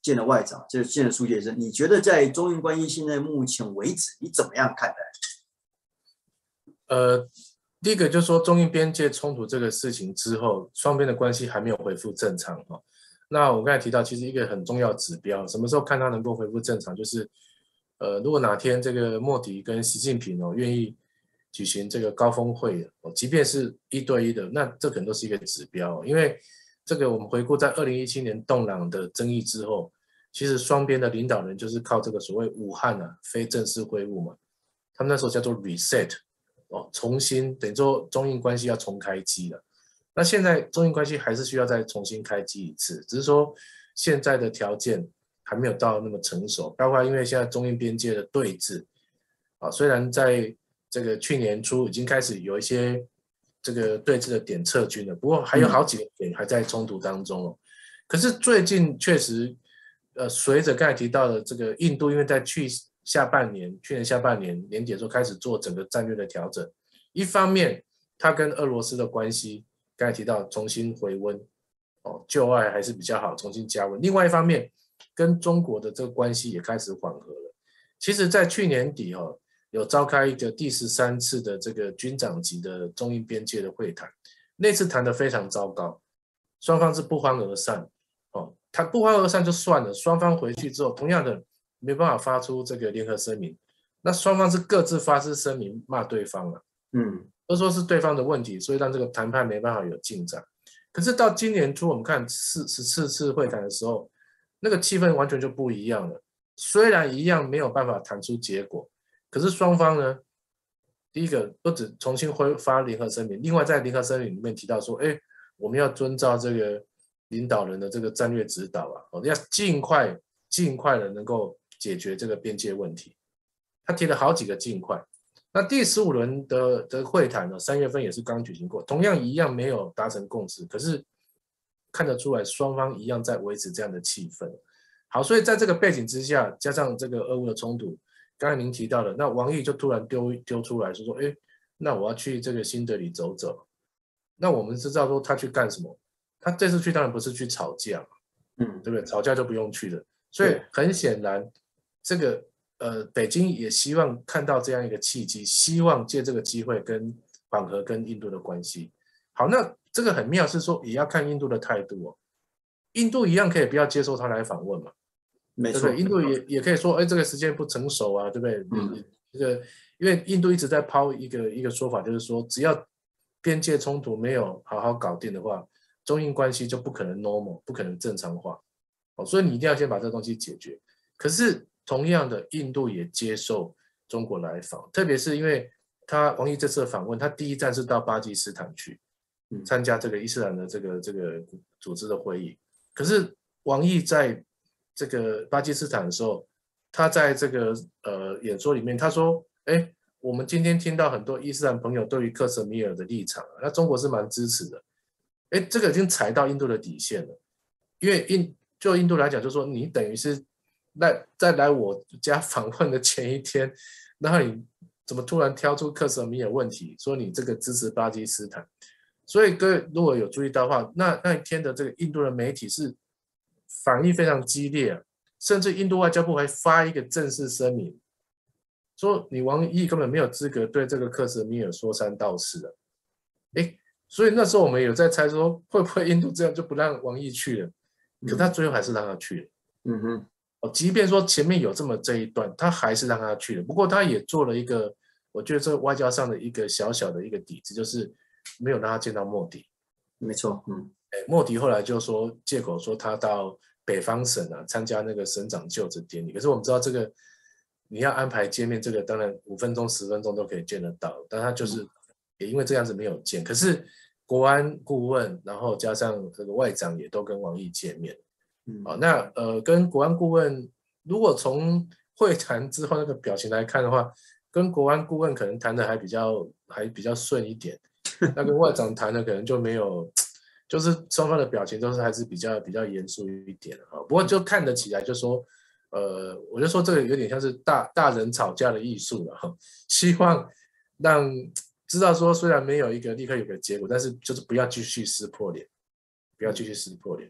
见了外长，就见了苏杰生，你觉得在中印关系现在目前为止，你怎么样看待？ 呃，第一个就是说中印边界冲突这个事情之后，双边的关系还没有恢复正常哈。那我刚才提到，其实一个很重要指标，什么时候看它能够恢复正常，就是呃，如果哪天这个莫迪跟习近平哦愿意举行这个高峰会哦，即便是一对一的，那这可能都是一个指标，因为这个我们回顾在二零一七年洞朗的争议之后，其实双边的领导人就是靠这个所谓武汉啊非正式会晤嘛，他们那时候叫做 reset。哦，重新等于说中印关系要重开机了。那现在中印关系还是需要再重新开机一次，只是说现在的条件还没有到那么成熟，包括因为现在中印边界的对峙啊，虽然在这个去年初已经开始有一些这个对峙的点撤军了，不过还有好几个点还在冲突当中哦。可是最近确实，呃，随着刚才提到的这个印度，因为在去下半年，去年下半年年底的时候开始做整个战略的调整。一方面，它跟俄罗斯的关系，刚才提到重新回温，哦，旧爱还是比较好，重新加温。另外一方面，跟中国的这个关系也开始缓和了。其实，在去年底哦，有召开一个第十三次的这个军长级的中印边界的会谈，那次谈得非常糟糕，双方是不欢而散。哦，谈不欢而散就算了，双方回去之后，同样的。没办法发出这个联合声明，那双方是各自发出声明骂对方了， 嗯， 都说是对方的问题，所以让这个谈判没办法有进展。可是到今年初，我们看四十四次会谈的时候，那个气氛完全就不一样了。虽然一样没有办法谈出结果，可是双方呢，第一个不止重新挥发联合声明，另外在联合声明里面提到说，哎，我们要遵照这个领导人的这个战略指导啊，要尽快尽快的能够解决这个边界问题，他提了好几个尽快。那第十五轮的的会谈呢，三月份也是刚举行过，同样一样没有达成共识，可是看得出来双方一样在维持这样的气氛。好，所以在这个背景之下，加上这个俄乌的冲突，刚才您提到的，那王毅就突然丢丢出来说说，哎，那我要去这个新德里走走。那我们知道说他去干什么？他这次去当然不是去吵架嘛，嗯，对不对？吵架就不用去了。所以很显然，这个呃，北京也希望看到这样一个契机，希望借这个机会跟缓和跟印度的关系。好，那这个很妙是说，也要看印度的态度哦。印度一样可以不要接受他来访问嘛， 没错， 对不对？印度也也可以说，哎，这个时间不成熟啊，对不对？嗯，这个因为印度一直在抛一个一个说法，就是说，只要边界冲突没有好好搞定的话，中印关系就不可能 normal， 不可能正常化。哦，所以你一定要先把这个东西解决。可是同样的，印度也接受中国来访，特别是因为他王毅这次的访问，他第一站是到巴基斯坦去参加这个伊斯兰的这个这个组织的会议。可是王毅在这个巴基斯坦的时候，他在这个呃演说里面他说：“哎，我们今天听到很多伊斯兰朋友对于克什米尔的立场，那中国是蛮支持的。哎，这个已经踩到印度的底线了，因为印就印度来讲，就是说你等于是来在来我家访问的前一天，然后你怎么突然挑出克什米尔问题，说你这个支持巴基斯坦？所以各位如果有注意到的话，那那一天的这个印度的媒体是反应非常激烈啊，甚至印度外交部还发一个正式声明，说你王毅根本没有资格对这个克什米尔说三道四啊。哎，所以那时候我们有在猜说，会不会印度这样就不让王毅去了？可他最后还是让他去了。 嗯哼， 哦，即便说前面有这么这一段，他还是让他去了。不过他也做了一个，我觉得这外交上的一个小小的一个底子，就是没有让他见到莫迪。 没错，嗯， 哎，莫迪后来就说借口说他到北方省啊参加那个省长就职典礼。可是我们知道这个你要安排见面，这个当然五分钟、十分钟都可以见得到，但他就是也因为这样子没有见。可是国安顾问，然后加上这个外长也都跟王毅见面。好，那呃，跟国安顾问，如果从会谈之后那个表情来看的话，跟国安顾问可能谈的还比较还比较顺一点，那跟外长谈的可能就没有，就是双方的表情都是还是比较比较严肃一点啊。不过就看得起来，就说，呃，我就说这个有点像是大大人吵架的艺术了哈，希望让知道说虽然没有一个立刻有个结果，但是就是不要继续撕破脸，不要继续撕破脸。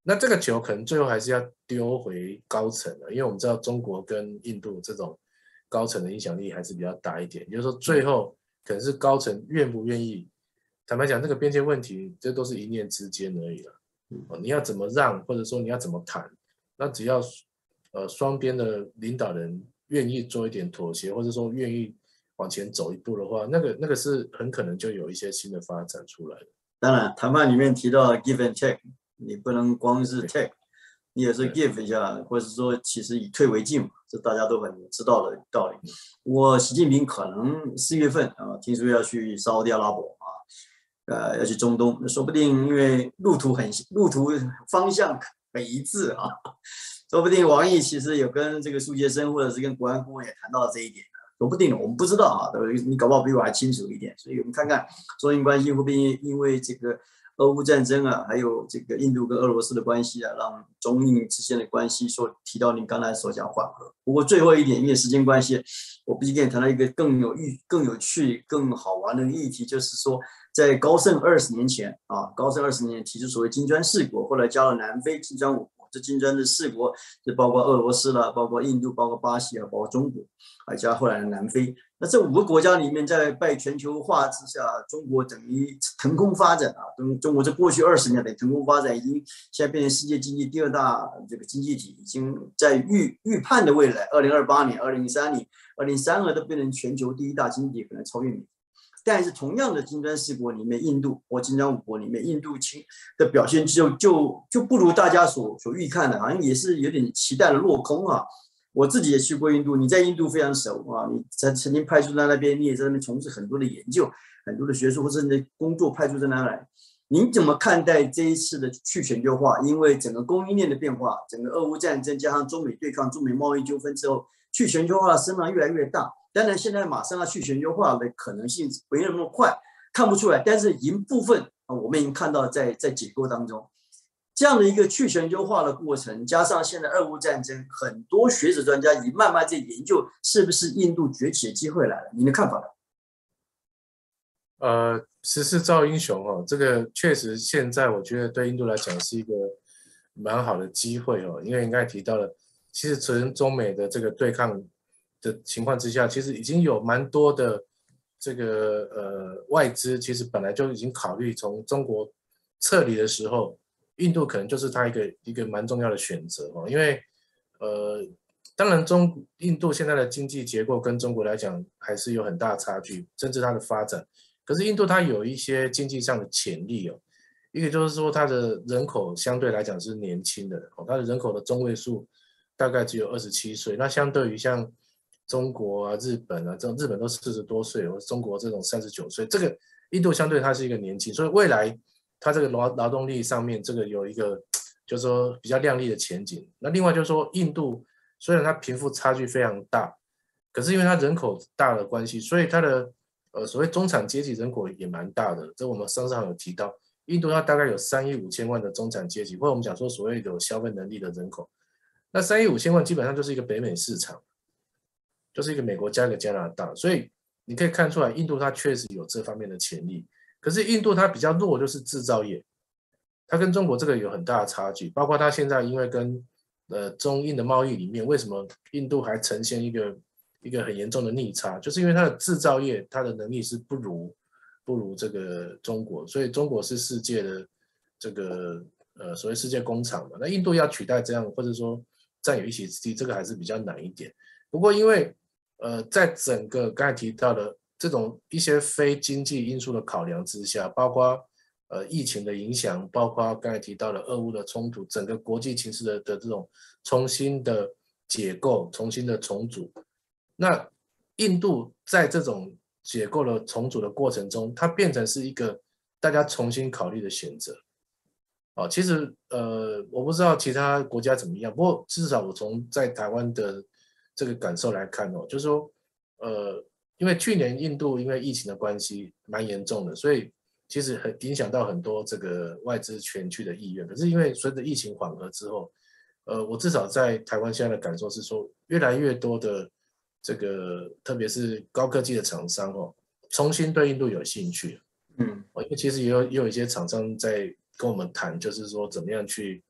那这个球可能最后还是要丢回高层了，因为我们知道中国跟印度这种高层的影响力还是比较大一点，也就是说最后可能是高层愿不愿意。坦白讲，这个边界问题，这都是一念之间而已了。哦，你要怎么让，或者说你要怎么谈，那只要呃双边的领导人愿意做一点妥协，或者说愿意往前走一步的话，那个那个是很可能就有一些新的发展出来的。 当然，谈判里面提到 give and take， 你不能光是 take， 你也是 give 一下，或者说其实以退为进嘛，这大家都很知道的道理。我习近平可能四月份啊，听说要去沙特阿拉伯啊。呃，要去中东，说不定因为路途很路途方向很一致啊，说不定王毅其实有跟这个苏杰生或者是跟国安顾问也谈到了这一点，说不定我们不知道啊，你搞不好比我还清楚一点，所以我们看看中印关系会不会因为这个俄乌战争啊，还有这个印度跟俄罗斯的关系啊，让中印之间的关系说提到您刚才所讲缓和。不过最后一点，因为时间关系，我必须跟你谈到一个更有趣、更有趣、更好玩的议题，就是说。在高盛二十年前啊，高盛二十年提出所谓金砖四国，后来加了南非金砖五国。这金砖的四国就包括俄罗斯啦，包括印度，包括巴西啊，包括中国，还加后来的南非。那这五个国家里面，在拜全球化之下，中国等于腾空发展啊。中中国这过去二十年的腾空发展，已经现在变成世界经济第二大这个经济体，已经在预预判的未来，二零二八年、二零三零、二零三二都变成全球第一大经济体，可能超越美国。但是同样的金砖四国里面，印度或金砖五国里面，印度的表现就就就不如大家所所预看的，好像也是有点期待的落空啊。我自己也去过印度，你在印度非常熟啊，你曾曾经派驻在那边，你也在那边从事很多的研究、很多的学术或者你的工作派驻在那来。您怎么看待这一次的去全球化？因为整个供应链的变化，整个俄乌战争加上中美对抗、中美贸易纠纷之后，去全球化的声浪越来越大。当然，现在马上要去全球化的可能性没那么快，看不出来。但是一部分我们已经看到在在解构当中，这样的一个去全球化的过程，加上现在俄乌战争，很多学者专家已慢慢在研究，是不是印度崛起的机会来了？您的看法呢？ 呃，时势造英雄哦，这个确实现在我觉得对印度来讲是一个蛮好的机会哦，因为你刚才提到了，其实从中美的这个对抗的情况之下，其实已经有蛮多的这个呃外资，其实本来就已经考虑从中国撤离的时候，印度可能就是它一个一个蛮重要的选择哦，因为呃，当然中印度现在的经济结构跟中国来讲还是有很大的差距，甚至它的发展。可是印度它有一些经济上的潜力哦，一个就是说它的人口相对来讲是年轻的哦，它的人口的中位数大概只有二十七岁，那相对于像中国啊、日本啊这种，日本都四十多岁，或中国这种三十九岁，这个印度相对它是一个年轻，所以未来它这个劳劳动力上面这个有一个就是说比较亮丽的前景。那另外就是说，印度虽然它贫富差距非常大，可是因为它人口大的关系，所以它的呃，所谓中产阶级人口也蛮大的，这我们上上有提到，印度它大概有三亿五千万的中产阶级，或者我们讲说所谓有消费能力的人口，那三亿五千万基本上就是一个北美市场，就是一个美国加一个加拿大，所以你可以看出来，印度它确实有这方面的潜力。可是印度它比较弱就是制造业，它跟中国这个有很大的差距，包括它现在因为跟呃中印的贸易里面，为什么印度还呈现一个一个很严重的逆差，就是因为它的制造业它的能力是不如不如这个中国，所以中国是世界的这个呃所谓世界工厂嘛，那印度要取代这样或者说占有一席之地，这个还是比较难一点。不过因为呃在整个刚才提到的这种一些非经济因素的考量之下，包括呃疫情的影响，包括刚才提到的俄乌的冲突，整个国际情势的的这种重新的解构、重新的重组。那印度在这种解构的重组的过程中，它变成是一个大家重新考虑的选择。哦，其实呃，我不知道其他国家怎么样，不过至少我从在台湾的这个感受来看哦，就是说呃，因为去年印度因为疫情的关系蛮严重的，所以其实很影响到很多这个外资全去的意愿。可是因为随着疫情缓和之后，呃，我至少在台湾现在的感受是说，越来越多的这个特别是高科技的厂商哦，重新对印度有兴趣。 嗯， 因为其实也有也有一些厂商在跟我们谈，就是说怎么样去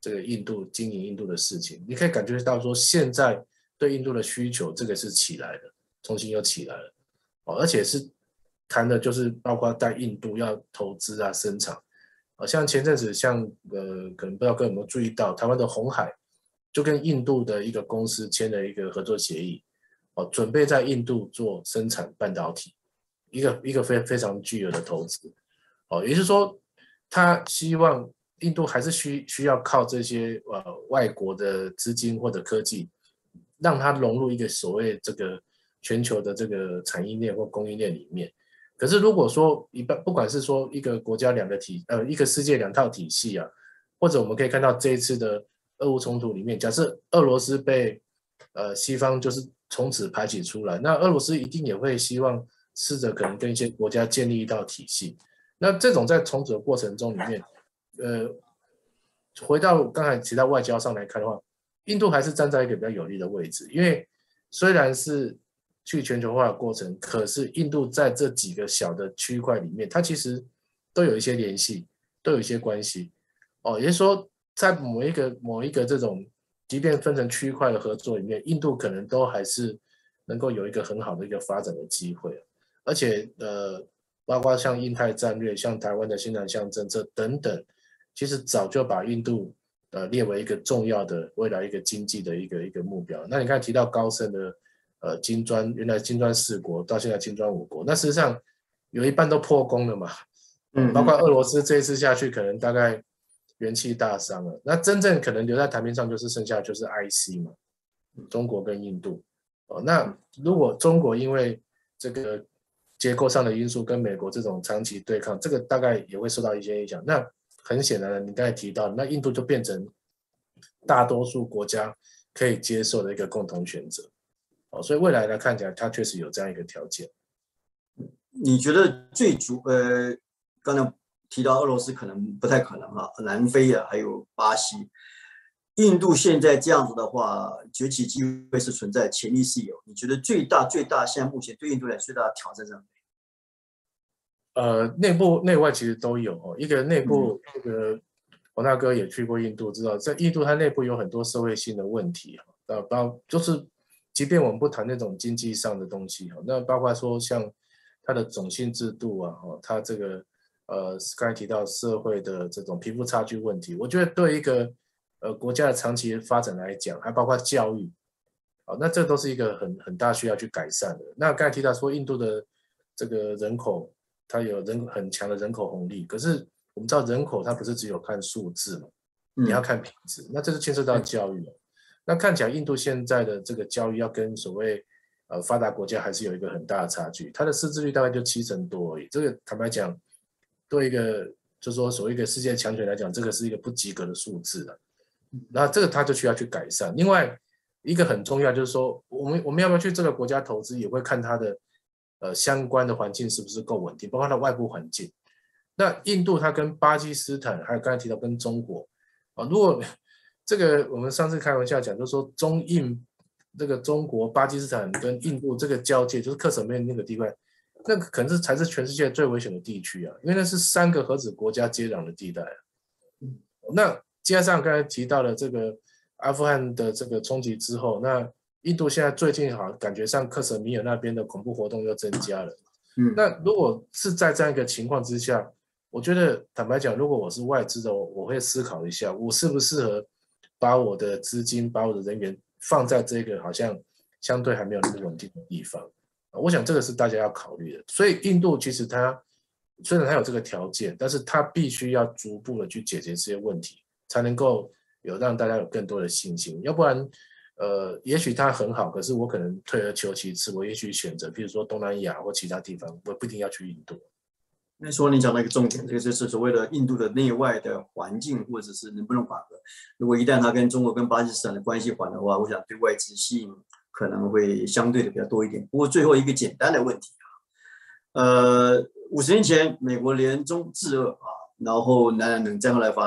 这个印度经营印度的事情，你可以感觉到说现在对印度的需求这个是起来了，重新又起来了，哦，而且是谈的就是包括在印度要投资啊生产，好像前阵子像呃可能不知道各位有没有注意到，台湾的鸿海就跟印度的一个公司签了一个合作协议，哦，准备在印度做生产半导体，一个一个非非常巨额的投资，哦，也就是说他希望印度还是需需要靠这些呃外国的资金或者科技，让它融入一个所谓这个全球的这个产业链或供应链里面。可是如果说一般不管是说一个国家两个体呃一个世界两套体系啊，或者我们可以看到这一次的俄乌冲突里面，假设俄罗斯被呃西方就是从此排挤出来，那俄罗斯一定也会希望试着可能跟一些国家建立一套体系。那这种在重组的过程中里面，呃，回到刚才提到外交上来看的话，印度还是站在一个比较有利的位置，因为虽然是去全球化的过程，可是印度在这几个小的区块里面，它其实都有一些联系，都有一些关系。哦，也就是说，在某一个某一个这种，即便分成区块的合作里面，印度可能都还是能够有一个很好的一个发展的机会，而且呃。包括像印太战略、像台湾的新南向政策等等，其实早就把印度呃列为一个重要的未来一个经济的一个一个目标。那你刚才提到高盛的呃金砖，原来金砖四国到现在金砖五国，那事实上有一半都破功了嘛，嗯，包括俄罗斯这一次下去，可能大概元气大伤了。那真正可能留在台面上就是剩下就是 I C 嘛，中国跟印度。哦，那如果中国因为这个结构上的因素跟美国这种长期对抗，这个大概也会受到一些影响。那很显然的，你刚才提到，那印度就变成大多数国家可以接受的一个共同选择。哦，所以未来来看起来，它确实有这样一个条件。 你觉得最主呃，刚才提到俄罗斯可能不太可能啊，南非啊，还有巴西。印度现在这样子的话，崛起机会是存在，潜力是有。你觉得最大最大现在目前对印度来说最大的挑战是什么？ 呃，内部内外其实都有哦。一个内部，那个王大哥也去过印度，知道在印度它内部有很多社会性的问题哈。呃，包就是即便我们不谈那种经济上的东西哈，那包括说像它的种姓制度啊，哈，它这个呃刚才提到社会的这种贫富差距问题，我觉得对一个呃国家的长期发展来讲，还包括教育，好，那这都是一个很很大需要去改善的。那刚才提到说印度的这个人口。它有人很强的人口红利，可是我们知道人口它不是只有看数字嘛，你要看品质，那这是牵涉到教育。那看起来印度现在的这个教育要跟所谓呃发达国家还是有一个很大的差距，它的识字率大概就七成多而已。这个坦白讲，对一个就是说所谓一个世界强权来讲，这个是一个不及格的数字了。那这个它就需要去改善。另外一个很重要就是说，我们我们要不要去这个国家投资，也会看它的。呃，相关的环境是不是够稳定，包括它外部环境。那印度它跟巴基斯坦，还有刚才提到跟中国啊，如果这个我们上次开玩笑讲，就是说中印这个中国、巴基斯坦跟印度这个交界，就是克什米尔那个地块，那个可能是才是全世界最危险的地区啊，因为那是三个核子国家接壤的地带啊。那加上刚才提到的这个阿富汗的这个冲击之后，那印度现在最近好像感觉上克什米尔那边的恐怖活动又增加了。嗯，那如果是在这样一个情况之下，我觉得坦白讲，如果我是外资的，我会思考一下，我适不适合把我的资金、把我的人员放在这个好像相对还没有那么稳定的地方。我想这个是大家要考虑的。所以印度其实它虽然它有这个条件，但是它必须要逐步的去解决这些问题，才能够有让大家有更多的信心。要不然，呃，也许它很好，可是我可能退而求其次，我也许选择，比如说东南亚或其他地方，我不一定要去印度。 那说你讲到一个重点，这个就是所谓的印度的内外的环境，或者是能不能缓和。如果一旦它跟中国跟巴基斯坦的关系缓的话，我想对外资吸引可能会相对的比较多一点。不过最后一个简单的问题啊，呃，五十年前美国联中制俄啊，然后南南冷战后来发生，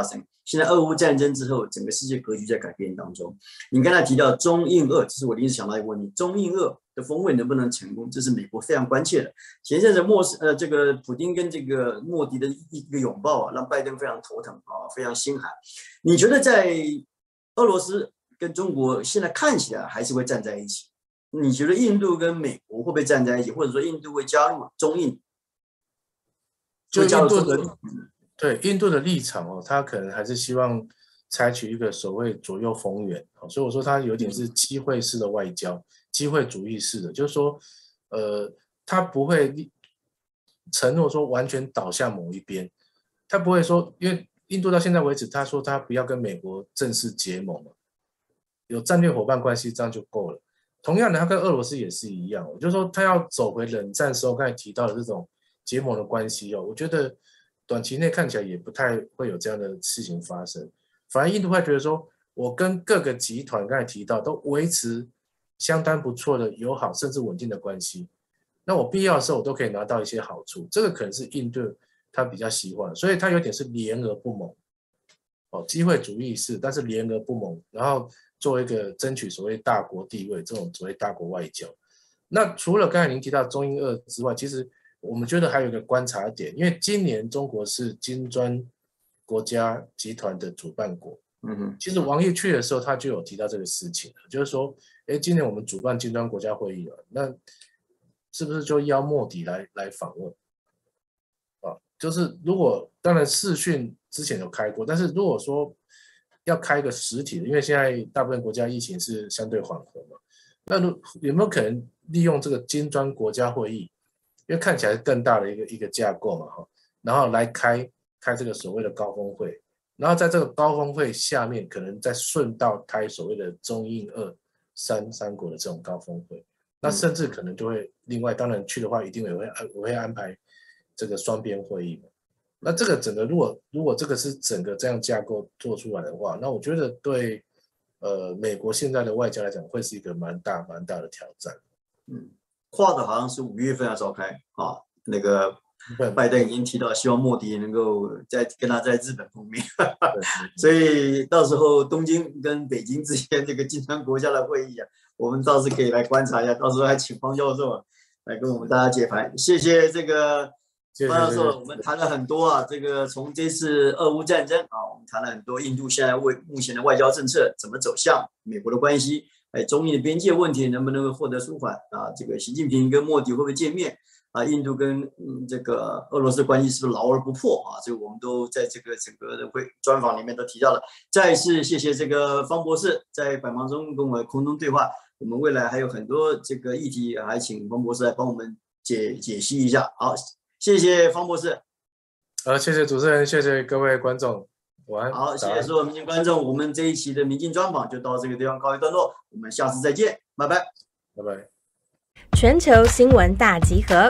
现在俄乌战争之后，整个世界格局在改变当中。你刚才提到中印俄，这是我临时想到一个问题：中印俄的峰会能不能成功？这是美国非常关切的。前阵子莫斯呃这个普丁跟这个莫迪的一个拥抱啊，让拜登非常头疼啊，非常心寒。你觉得在俄罗斯跟中国现在看起来还是会站在一起？你觉得印度跟美国会不会站在一起，或者说印度会加入中印？ 就印度的对印度的立场哦，他可能还是希望采取一个所谓左右逢源，所以我说他有点是机会式的外交，机会主义式的，就是说，呃，他不会承诺说完全倒向某一边，他不会说，因为印度到现在为止，他说他不要跟美国正式结盟了，有战略伙伴关系这样就够了。同样的，他跟俄罗斯也是一样，就是说他要走回冷战时候刚才提到的这种结盟的关系哦，我觉得短期内看起来也不太会有这样的事情发生。反而印度会觉得说，我跟各个集团刚才提到都维持相当不错的友好甚至稳定的关系，那我必要的时候我都可以拿到一些好处，这个可能是印度他比较喜欢，所以他有点是联而不盟，哦，机会主义是，但是联而不盟，然后做一个争取所谓大国地位，这种所谓大国外交。那除了刚才您提到中印俄之外，其实我们觉得还有一个观察点，因为今年中国是金砖国家集团的主办国， 嗯哼， 其实王毅去的时候他就有提到这个事情了，就是说，哎，今年我们主办金砖国家会议了，那是不是就邀莫迪来来访问？啊，就是如果当然视讯之前有开过，但是如果说要开一个实体的，因为现在大部分国家疫情是相对缓和嘛，那有没有可能利用这个金砖国家会议，因为看起来是更大的一个一个架构嘛，哈，然后来开开这个所谓的高峰会，然后在这个高峰会下面，可能再顺道开所谓的中印俄三三国的这种高峰会，那甚至可能就会另外，当然去的话，一定也会也会安排这个双边会议嘛。那这个整个如果如果这个是整个这样架构做出来的话，那我觉得对呃美国现在的外交来讲，会是一个蛮大蛮大的挑战。 嗯，跨的好像是五月份要召开啊，那个拜登已经提到，希望莫迪能够在跟他在日本碰面，所以到时候东京跟北京之间这个金砖国家的会议啊，我们倒是可以来观察一下，到时候还请方教授来跟我们大家解盘。谢谢这个。方教授，我们谈了很多啊，这个从这次俄乌战争啊，我们谈了很多印度现在为目前的外交政策怎么走向，美国的关系，哎，中印的边界问题能不能够获得舒缓啊？这个习近平跟莫迪会不会见面啊？印度跟嗯这个俄罗斯关系是不是牢而不破啊？这个我们都在这个整个的会专访里面都提到了。再一次谢谢这个方博士在百忙中跟我空中对话，我们未来还有很多这个议题，还请方博士来帮我们解解析一下。好。谢谢方博士， 好，谢谢主持人，谢谢各位观众，晚安。 好，谢谢所有民进观众，我们这一期的民进专访就到这个地方告一段落，我们下次再见，拜拜， 拜拜。 全球新闻大集合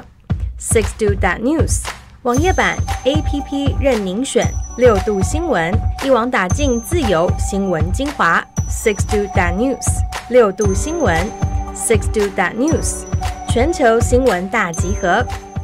sixdo dot news 网页版 A P P 任您选，六度新闻，一网打尽自由新闻精华 sixdo dot news 六度新闻 sixdo dot news 全球新闻大集合。